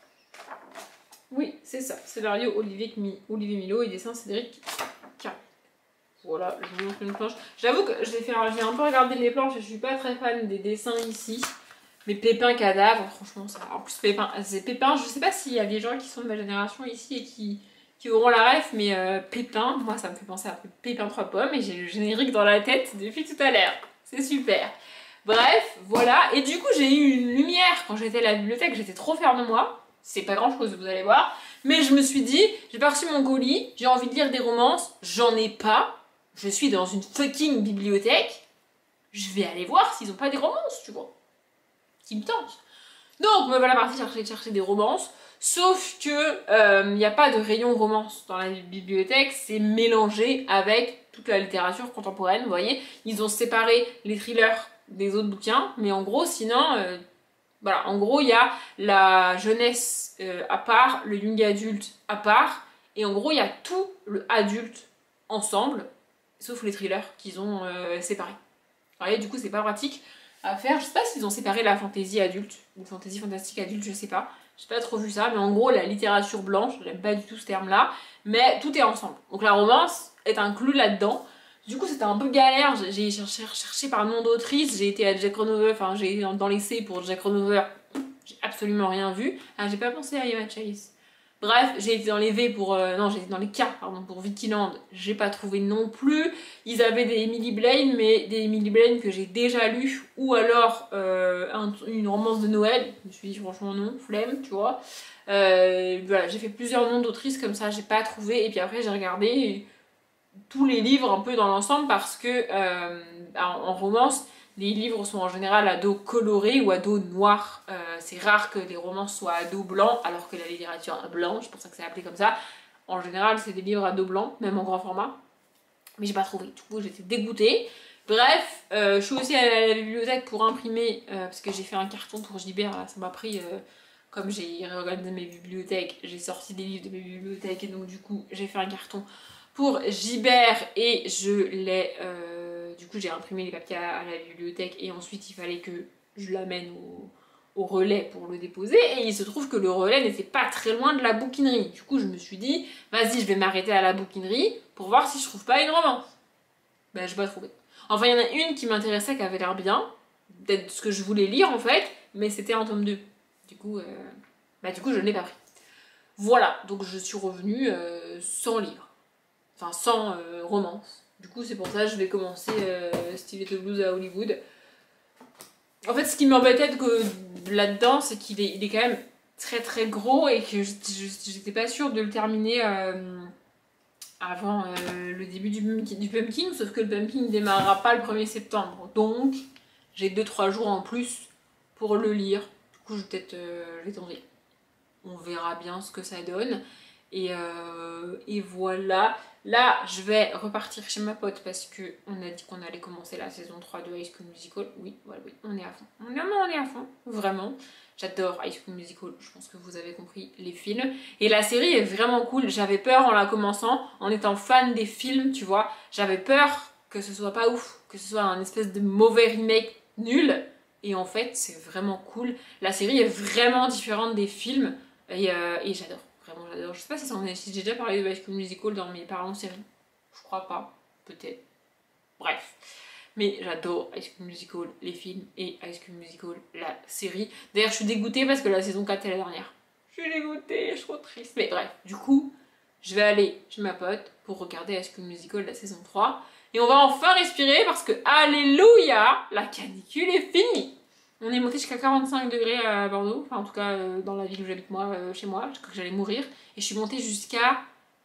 A: Oui c'est ça. Scénario Olivier Milo et dessin Cédric Kernel. Voilà, je vous montre une planche. J'avoue que j'ai un peu regardé les planches et je suis pas très fan des dessins ici. Mais Pépin Cadavre, franchement ça. En plus Pépin, c'est Pépin, je sais pas s'il y a des gens qui sont de ma génération ici et qui auront la ref, mais Pépin, moi ça me fait penser à Pépin 3 pommes et j'ai le générique dans la tête depuis tout à l'heure. C'est super. Bref, voilà. Et du coup j'ai eu une lumière quand j'étais à la bibliothèque, j'étais trop fière de moi. C'est pas grand chose, vous allez voir. Mais je me suis dit, j'ai pas reçu mon colis, j'ai envie de lire des romances, j'en ai pas. Je suis dans une fucking bibliothèque. Je vais aller voir s'ils ont pas des romances, tu vois. Qui me tentent. Donc me voilà partie chercher des romances. Sauf que il n'y a pas de rayon romance dans la bibliothèque, c'est mélangé avec toute la littérature contemporaine, vous voyez. Ils ont séparé les thrillers des autres bouquins, mais en gros, sinon, voilà, en gros, il y a la jeunesse à part, le young adulte à part, et en gros, il y a tout le adulte ensemble, sauf les thrillers qu'ils ont séparés. Vous voyez, du coup, c'est pas pratique à faire. Je sais pas s'ils ont séparé la fantaisie adulte ou fantaisie fantastique adulte, je sais pas. J'ai pas trop vu ça, mais en gros, la littérature blanche, j'aime pas du tout ce terme-là, mais tout est ensemble. Donc la romance est inclue là-dedans. Du coup, c'était un peu galère. J'ai cherché par nom d'autrice, j'ai été à Jack Ronover, enfin, j'ai été dans l'essai pour Jack Ronover, j'ai absolument rien vu. Ah, j'ai pas pensé à Emma Chase. Bref, j'ai été dans les V pour... non, j'ai été dans les K, pardon, pour Vikiland. J'ai pas trouvé non plus. Ils avaient des Emily Blaine, mais des Emily Blaine que j'ai déjà lues. Ou alors une romance de Noël. Je me suis dit franchement non, flemme, tu vois. Voilà, j'ai fait plusieurs noms d'autrices comme ça, j'ai pas trouvé. Et puis après, j'ai regardé tous les livres un peu dans l'ensemble parce que en romance... Les livres sont en général à dos coloré ou à dos noir. C'est rare que les romances soient à dos blanc, alors que la littérature est blanche, c'est pour ça que c'est appelé comme ça. En général, c'est des livres à dos blanc, même en grand format. Mais j'ai pas trouvé. Du coup, j'étais dégoûtée. Bref, je suis aussi allée à la bibliothèque pour imprimer, parce que j'ai fait un carton pour Gibert. Là, ça m'a pris, comme j'ai regardé mes bibliothèques, j'ai sorti des livres de mes bibliothèques, et donc du coup, j'ai fait un carton pour Gibert et je l'ai... du coup j'ai imprimé les papiers à la bibliothèque et ensuite il fallait que je l'amène au relais pour le déposer et il se trouve que le relais n'était pas très loin de la bouquinerie. Du coup je me suis dit vas-y je vais m'arrêter à la bouquinerie pour voir si je trouve pas une romance. Ben je n'ai pas trouvé. Enfin il y en a une qui m'intéressait qui avait l'air bien, peut-être ce que je voulais lire en fait, mais c'était en tome 2. Du coup je ne l'ai pas pris. Voilà, donc je suis revenue sans livre. Enfin, sans romance. Du coup, c'est pour ça que je vais commencer Stiletto Blues à Hollywood. En fait, ce qui m'embêtait là-dedans, c'est qu'il est quand même très très gros et que j'étais pas sûre de le terminer avant le début du Pumpkin, sauf que le Pumpkin ne démarrera pas le 1er septembre. Donc, j'ai 2-3 jours en plus pour le lire. Du coup, je vais peut-être tenter. On verra bien ce que ça donne. Et voilà. Là, je vais repartir chez ma pote parce qu'on a dit qu'on allait commencer la saison 3 de High School Musical. Oui, voilà, oui, on est à fond. On est à fond, vraiment. J'adore High School Musical, je pense que vous avez compris les films. Et la série est vraiment cool. J'avais peur en la commençant, en étant fan des films, tu vois. J'avais peur que ce soit pas ouf. que ce soit un espèce de mauvais remake nul. Et en fait, c'est vraiment cool. La série est vraiment différente des films. Et j'adore. Vraiment, j'adore. Je sais pas si j'ai déjà parlé de High School Musical dans mes parents séries. Je crois pas. Peut-être. Bref. Mais j'adore High School Musical, les films, et High School Musical, la série. D'ailleurs, je suis dégoûtée parce que la saison 4 est la dernière. Je suis dégoûtée, je suis trop triste. Mais bref, du coup, je vais aller chez ma pote pour regarder High School Musical, la saison 3. Et on va enfin respirer parce que, alléluia, la canicule est finie. On est monté jusqu'à 45 degrés à Bordeaux, enfin en tout cas dans la ville où j'habite moi, chez moi, je crois que j'allais mourir. Et je suis montée jusqu'à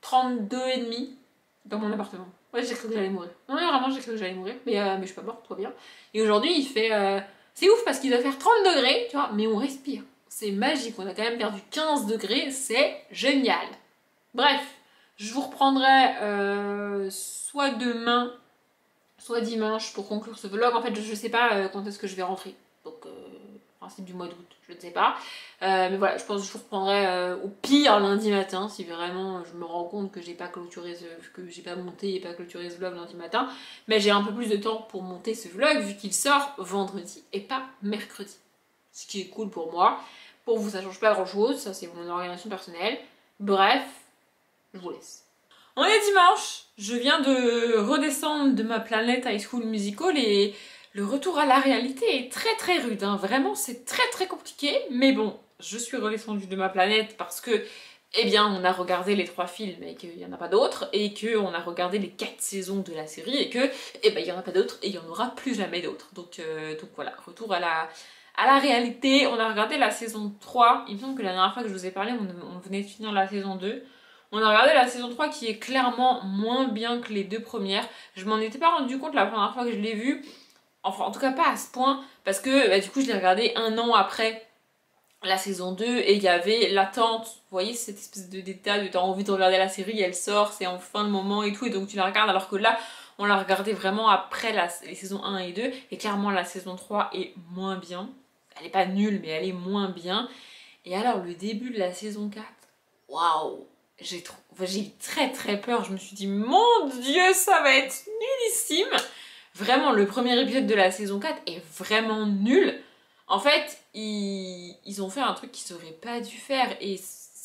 A: 32,5 dans mon appartement. Ouais, j'ai cru que j'allais mourir. Non mais vraiment j'ai cru que j'allais mourir, mais je suis pas morte, trop bien. Et aujourd'hui il fait... C'est ouf parce qu'il doit faire 30 degrés, tu vois, mais on respire. C'est magique, on a quand même perdu 15 degrés, c'est génial. Bref, je vous reprendrai soit demain, soit dimanche pour conclure ce vlog. En fait je sais pas quand est-ce que je vais rentrer. Donc, principe du mois d'août, je ne sais pas. Mais voilà, je pense que je vous reprendrai au pire lundi matin, si vraiment je me rends compte que j'ai pas clôturé que j'ai pas monté et pas clôturé ce vlog lundi matin. Mais j'ai un peu plus de temps pour monter ce vlog, vu qu'il sort vendredi et pas mercredi. Ce qui est cool pour moi. Pour vous, ça change pas grand chose, ça c'est mon organisation personnelle. Bref, je vous laisse. On est dimanche, je viens de redescendre de ma planète High School Musical et le retour à la réalité est très très rude, hein. Vraiment c'est très très compliqué, mais bon, je suis redescendue de ma planète parce que, eh bien, on a regardé les 3 films et qu'il n'y en a pas d'autres, et qu'on a regardé les 4 saisons de la série et que, eh ben, il n'y en a pas d'autres et il n'y en aura plus jamais d'autres. Donc voilà, retour à la réalité. On a regardé la saison 3, il me semble que la dernière fois que je vous ai parlé, on venait de finir la saison 2. On a regardé la saison 3 qui est clairement moins bien que les 2 premières. Je m'en étais pas rendu compte la première fois que je l'ai vue. Enfin, en tout cas pas à ce point, parce que bah, du coup je l'ai regardé 1 an après la saison 2 et il y avait l'attente. Vous voyez cette espèce de détail où t'as envie de regarder la série, elle sort, c'est enfin le moment et tout, et donc tu la regardes, alors que là on l'a regardé vraiment après les saisons 1 et 2, et clairement la saison 3 est moins bien. Elle est pas nulle, mais elle est moins bien. Et alors le début de la saison 4, waouh, j'ai eu très très peur. Je me suis dit, mon Dieu, ça va être nullissime. Vraiment, le premier épisode de la saison 4 est vraiment nul. En fait, ils ont fait un truc qu'ils auraient pas dû faire et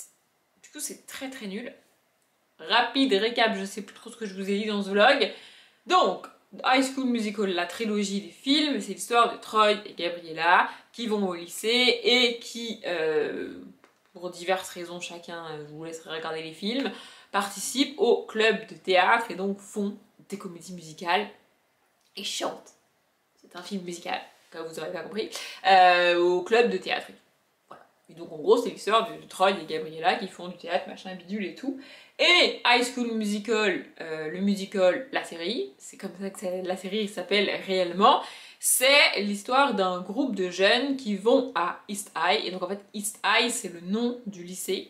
A: du coup c'est très très nul. Rapide récap, je sais plus trop ce que je vous ai dit dans ce vlog. Donc, High School Musical, la trilogie des films, c'est l'histoire de Troy et Gabriella qui vont au lycée et qui, pour diverses raisons chacun, je vous laisserai regarder les films, participent au club de théâtre et donc font des comédies musicales et chantent. C'est un film musical, comme vous aurez pas compris, au club de théâtre. Voilà. Et donc en gros c'est l'histoire de Troy et Gabriella qui font du théâtre, machin, bidule et tout. Et High School Musical, le musical, la série, c'est comme ça que la série s'appelle réellement, c'est l'histoire d'un groupe de jeunes qui vont à East High. Et donc en fait East High c'est le nom du lycée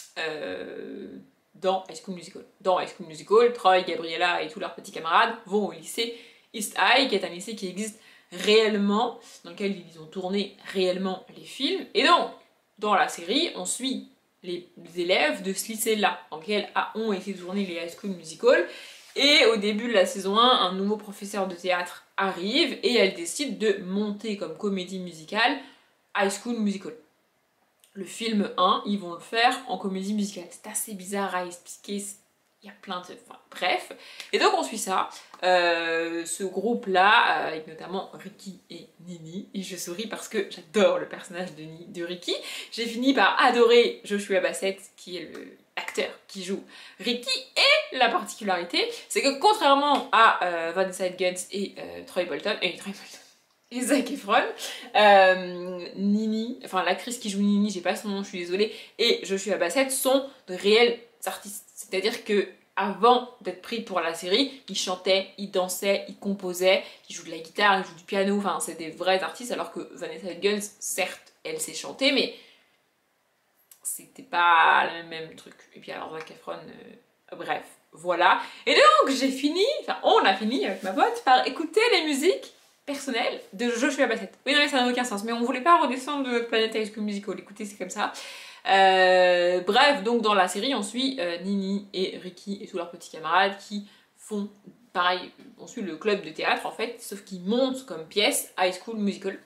A: dans High School Musical. Dans High School Musical, Troy, Gabriella et tous leurs petits camarades vont au lycée East High, qui est un lycée qui existe réellement, dans lequel ils ont tourné réellement les films. Et donc, dans la série, on suit les élèves de ce lycée-là, dans lequel ont été tournés les High School Musical. Et au début de la saison 1, un nouveau professeur de théâtre arrive et elle décide de monter comme comédie musicale High School Musical. Le film 1, ils vont le faire en comédie musicale. C'est assez bizarre à expliquer, il y a plein de... Enfin, bref. Et donc on suit ça, ce groupe-là, avec notamment Ricky et Nini. Et je souris parce que j'adore le personnage de Ricky. J'ai fini par adorer Joshua Bassett, qui est l'acteur qui joue Ricky. Et la particularité, c'est que contrairement à Vanessa Hudgens et Troy Bolton, et Zac Efron, Nini, enfin l'actrice qui joue Nini, j'ai pas son nom, je suis désolée, et Joshua Bassett sont de réels artistes. C'est-à-dire que avant d'être pris pour la série, ils chantaient, ils dansaient, ils composaient, ils jouent de la guitare, ils jouent du piano, enfin c'est des vrais artistes, alors que Vanessa Hudgens, certes, elle sait chanter, mais c'était pas le même truc. Et puis alors Zac Efron, bref, voilà. Et donc j'ai fini, enfin on a fini avec ma pote par écouter les musiques personnelles de Joshua Bassett. Oui non mais ça n'a aucun sens, mais on voulait pas redescendre de Planet High School Musical, écoutez c'est comme ça. Bref, donc dans la série on suit Nini et Ricky et tous leurs petits camarades qui font pareil, on suit le club de théâtre en fait, sauf qu'ils montent comme pièce High School Musical.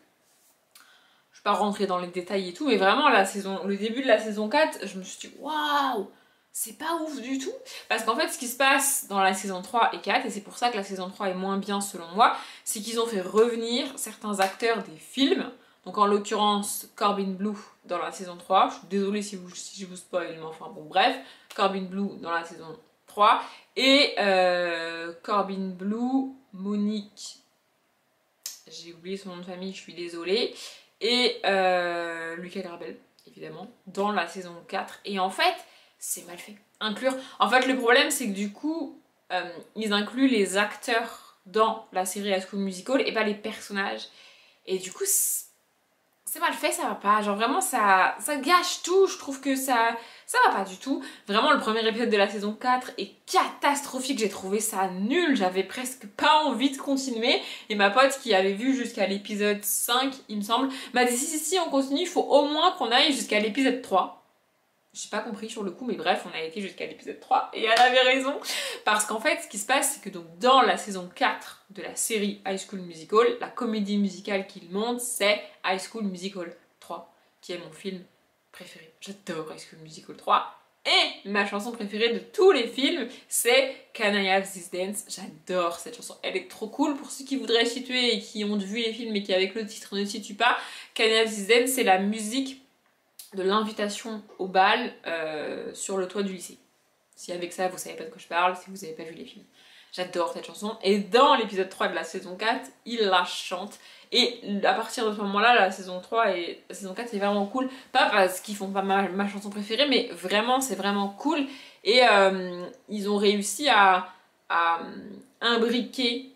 A: Je vais pas rentrer dans les détails et tout, mais vraiment le début de la saison 4, je me suis dit waouh, c'est pas ouf du tout. Parce qu'en fait, ce qui se passe dans la saison 3 et 4, et c'est pour ça que la saison 3 est moins bien selon moi, c'est qu'ils ont fait revenir certains acteurs des films. Donc en l'occurrence, Corbin Bleu dans la saison 3. Je suis désolée si je vous spoil, mais enfin bon, bref. Corbin Bleu dans la saison 3. Et Corbin Bleu, Monique, j'ai oublié son nom de famille, je suis désolée. Et Lucas Grabel, évidemment, dans la saison 4. Et en fait, c'est mal fait. En fait, le problème, c'est que du coup, ils incluent les acteurs dans la série High School Musical et pas les personnages. Et du coup, c'est mal fait, ça va pas. Genre vraiment, ça gâche tout. Je trouve que ça va pas du tout. Vraiment, le premier épisode de la saison 4 est catastrophique. J'ai trouvé ça nul. J'avais presque pas envie de continuer. Et ma pote qui avait vu jusqu'à l'épisode 5, il me semble, m'a dit si, on continue. Il faut au moins qu'on aille jusqu'à l'épisode 3. J'ai pas compris sur le coup, mais bref, on a été jusqu'à l'épisode 3 et elle avait raison. Parce qu'en fait, ce qui se passe, c'est que donc dans la saison 4 de la série High School Musical, la comédie musicale qu'il monte, c'est High School Musical 3, qui est mon film préféré. J'adore High School Musical 3. Et ma chanson préférée de tous les films, c'est Can I Have This Dance. J'adore cette chanson, elle est trop cool. Pour ceux qui voudraient situer et qui ont vu les films et qui avec le titre ne situent pas, Can I Have This Dance, c'est la musique de l'invitation au bal sur le toit du lycée. Si avec ça vous savez pas de quoi je parle, si vous n'avez pas vu les films. J'adore cette chanson. Et dans l'épisode 3 de la saison 4, il la chante. Et à partir de ce moment-là, la saison 3 et la saison 4 c'est vraiment cool. Pas parce qu'ils font pas ma chanson préférée, mais vraiment c'est vraiment cool. Et ils ont réussi à imbriquer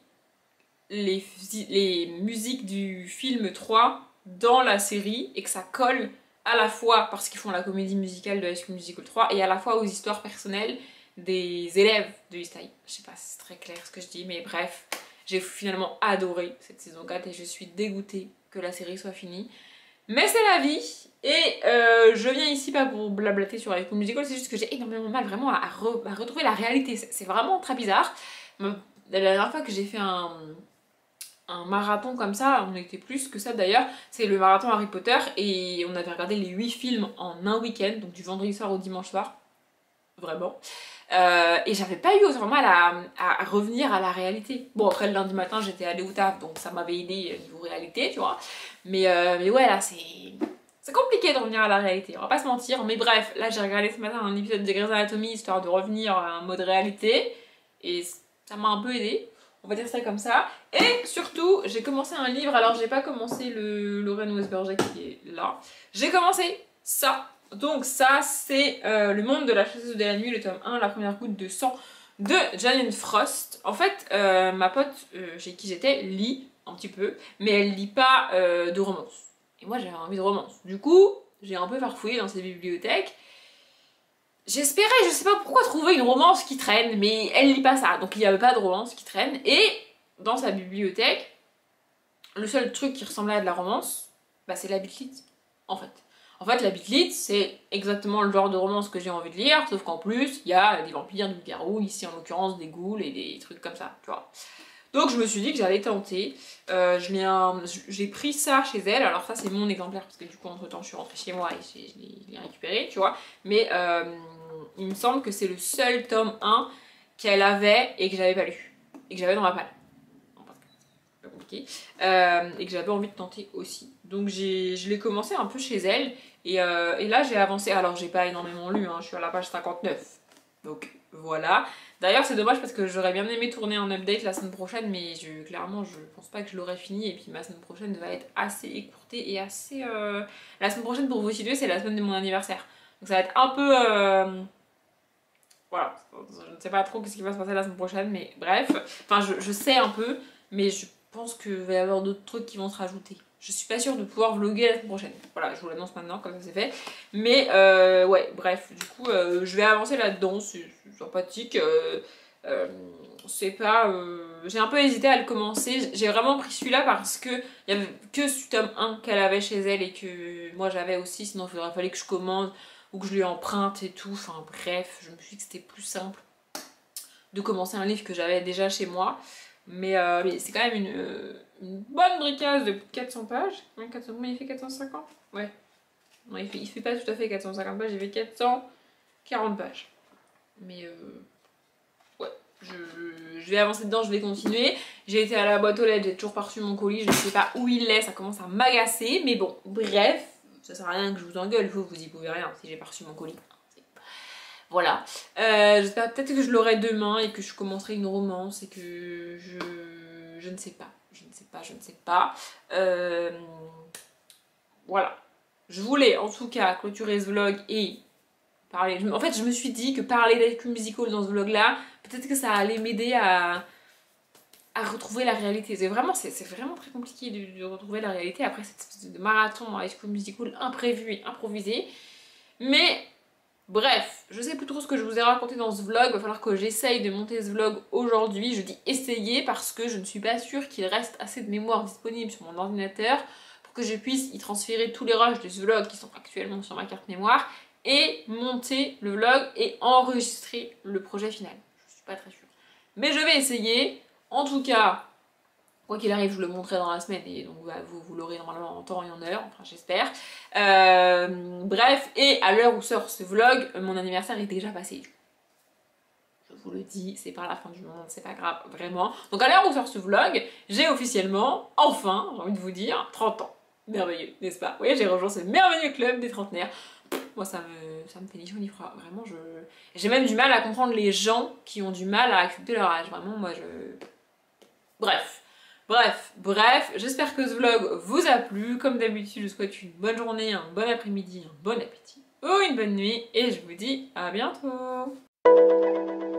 A: les musiques du film 3 dans la série et que ça colle à la fois parce qu'ils font la comédie musicale de High School Musical 3 et à la fois aux histoires personnelles des élèves de East High. Je sais pas si c'est très clair ce que je dis, mais bref, j'ai finalement adoré cette saison 4 et je suis dégoûtée que la série soit finie. Mais c'est la vie et je viens ici pas pour blablater sur High School Musical, c'est juste que j'ai énormément de mal vraiment à retrouver la réalité. C'est vraiment très bizarre. La dernière fois que j'ai fait un marathon comme ça, on était plus que ça d'ailleurs, c'est le marathon Harry Potter et on avait regardé les 8 films en un week-end, donc du vendredi soir au dimanche soir, vraiment. Et j'avais pas eu autant mal à revenir à la réalité. Bon, après le lundi matin j'étais allée au taf, donc ça m'avait aidé niveau réalité, tu vois. Mais ouais, là c'est compliqué de revenir à la réalité, on va pas se mentir. Mais bref, là j'ai regardé ce matin un épisode de Grey's Anatomy histoire de revenir à un mode réalité et ça m'a un peu aidé. On va dire ça comme ça. Et surtout, j'ai commencé un livre. Alors, j'ai pas commencé le Lorraine Westberger qui est là. J'ai commencé ça. Donc, ça, c'est Le Monde de la chasseuse de la nuit, le tome 1, la première goutte de sang de Janine Frost. En fait, ma pote chez qui j'étais lit un petit peu, mais elle lit pas de romance. Et moi, j'avais envie de romance. Du coup, j'ai un peu farfouillé dans ses bibliothèques. J'espérais, je sais pas pourquoi, trouver une romance qui traîne, mais elle lit pas ça, donc il n'y avait pas de romance qui traîne. Et dans sa bibliothèque, le seul truc qui ressemblait à de la romance, bah c'est la Bitlit, en fait. En fait, la Bitlit, c'est exactement le genre de romance que j'ai envie de lire, sauf qu'en plus, il y a des vampires, des garous, ici en l'occurrence des ghouls et des trucs comme ça, tu vois. Donc je me suis dit que j'allais tenter. J'ai pris ça chez elle. Alors ça c'est mon exemplaire parce que du coup entre temps je suis rentrée chez moi et je l'ai récupéré, tu vois. Mais il me semble que c'est le seul tome 1 qu'elle avait et que j'avais pas lu. Et que j'avais dans ma palle. C'est pas compliqué. Et que j'avais envie de tenter aussi. Donc je l'ai commencé un peu chez elle. Et là j'ai avancé. Alors j'ai pas énormément lu, hein, je suis à la page 59. Donc voilà. D'ailleurs c'est dommage parce que j'aurais bien aimé tourner un update la semaine prochaine, mais clairement je pense pas que je l'aurai fini et puis ma semaine prochaine va être assez écourtée et assez... La semaine prochaine pour vous situer c'est la semaine de mon anniversaire. Donc ça va être un peu... Voilà, je ne sais pas trop ce qui va se passer la semaine prochaine, mais bref. Enfin je sais un peu, mais je pense qu'il va y avoir d'autres trucs qui vont se rajouter. Je suis pas sûre de pouvoir vlogger la semaine prochaine. Voilà, je vous l'annonce maintenant, comme ça c'est fait. Mais ouais, bref, du coup, je vais avancer là-dedans, c'est sympathique. C'est pas... J'ai un peu hésité à le commencer. J'ai vraiment pris celui-là parce que il y avait que ce tome 1 qu'elle avait chez elle et que moi j'avais aussi, sinon il fallait que je commande ou que je lui emprunte et tout. Enfin bref, je me suis dit que c'était plus simple de commencer un livre que j'avais déjà chez moi. Mais c'est quand même une bonne bricasse de 400 pages. Ouais, 400, il fait 450 ? Ouais. Non, il fait pas tout à fait 450 pages, il fait 440 pages. Mais ouais, je vais avancer dedans, je vais continuer. J'ai été à la boîte aux lettres, j'ai toujours pas reçu mon colis, je ne sais pas où il est, ça commence à m'agacer. Mais bon, bref, ça sert à rien que je vous engueule, vous y pouvez rien si j'ai pas reçu mon colis. Voilà. J'espère peut-être que je l'aurai demain et que je commencerai une romance et que je ne sais pas. Je ne sais pas. Voilà. Je voulais en tout cas clôturer ce vlog et parler. En fait, je me suis dit que parler d'High School Musical dans ce vlog-là, peut-être que ça allait m'aider à retrouver la réalité. C'est vraiment très compliqué de retrouver la réalité après cette espèce de marathon dans High School Musical imprévu et improvisé. Mais bref, je sais plus trop ce que je vous ai raconté dans ce vlog. Il va falloir que j'essaye de monter ce vlog aujourd'hui. Je dis essayer parce que je ne suis pas sûre qu'il reste assez de mémoire disponible sur mon ordinateur pour que je puisse y transférer tous les rushs de ce vlog qui sont actuellement sur ma carte mémoire et monter le vlog et enregistrer le projet final. Je suis pas très sûre. Mais je vais essayer. En tout cas, quoi qu'il arrive, je le montrerai dans la semaine et donc vous l'aurez normalement en temps et en heure, enfin j'espère. Bref, et à l'heure où sort ce vlog, mon anniversaire est déjà passé. Je vous le dis, c'est pas la fin du monde, c'est pas grave, vraiment. Donc à l'heure où sort ce vlog, j'ai officiellement, enfin, j'ai envie de vous dire, 30 ans. Merveilleux, n'est-ce pas? Oui, j'ai rejoint ce merveilleux club des trentenaires. Moi ça me fait ni chaud ni froid, vraiment j'ai même du mal à comprendre les gens qui ont du mal à accepter leur âge, vraiment moi Bref, j'espère que ce vlog vous a plu. Comme d'habitude, je vous souhaite une bonne journée, un bon après-midi, un bon appétit ou une bonne nuit et je vous dis à bientôt.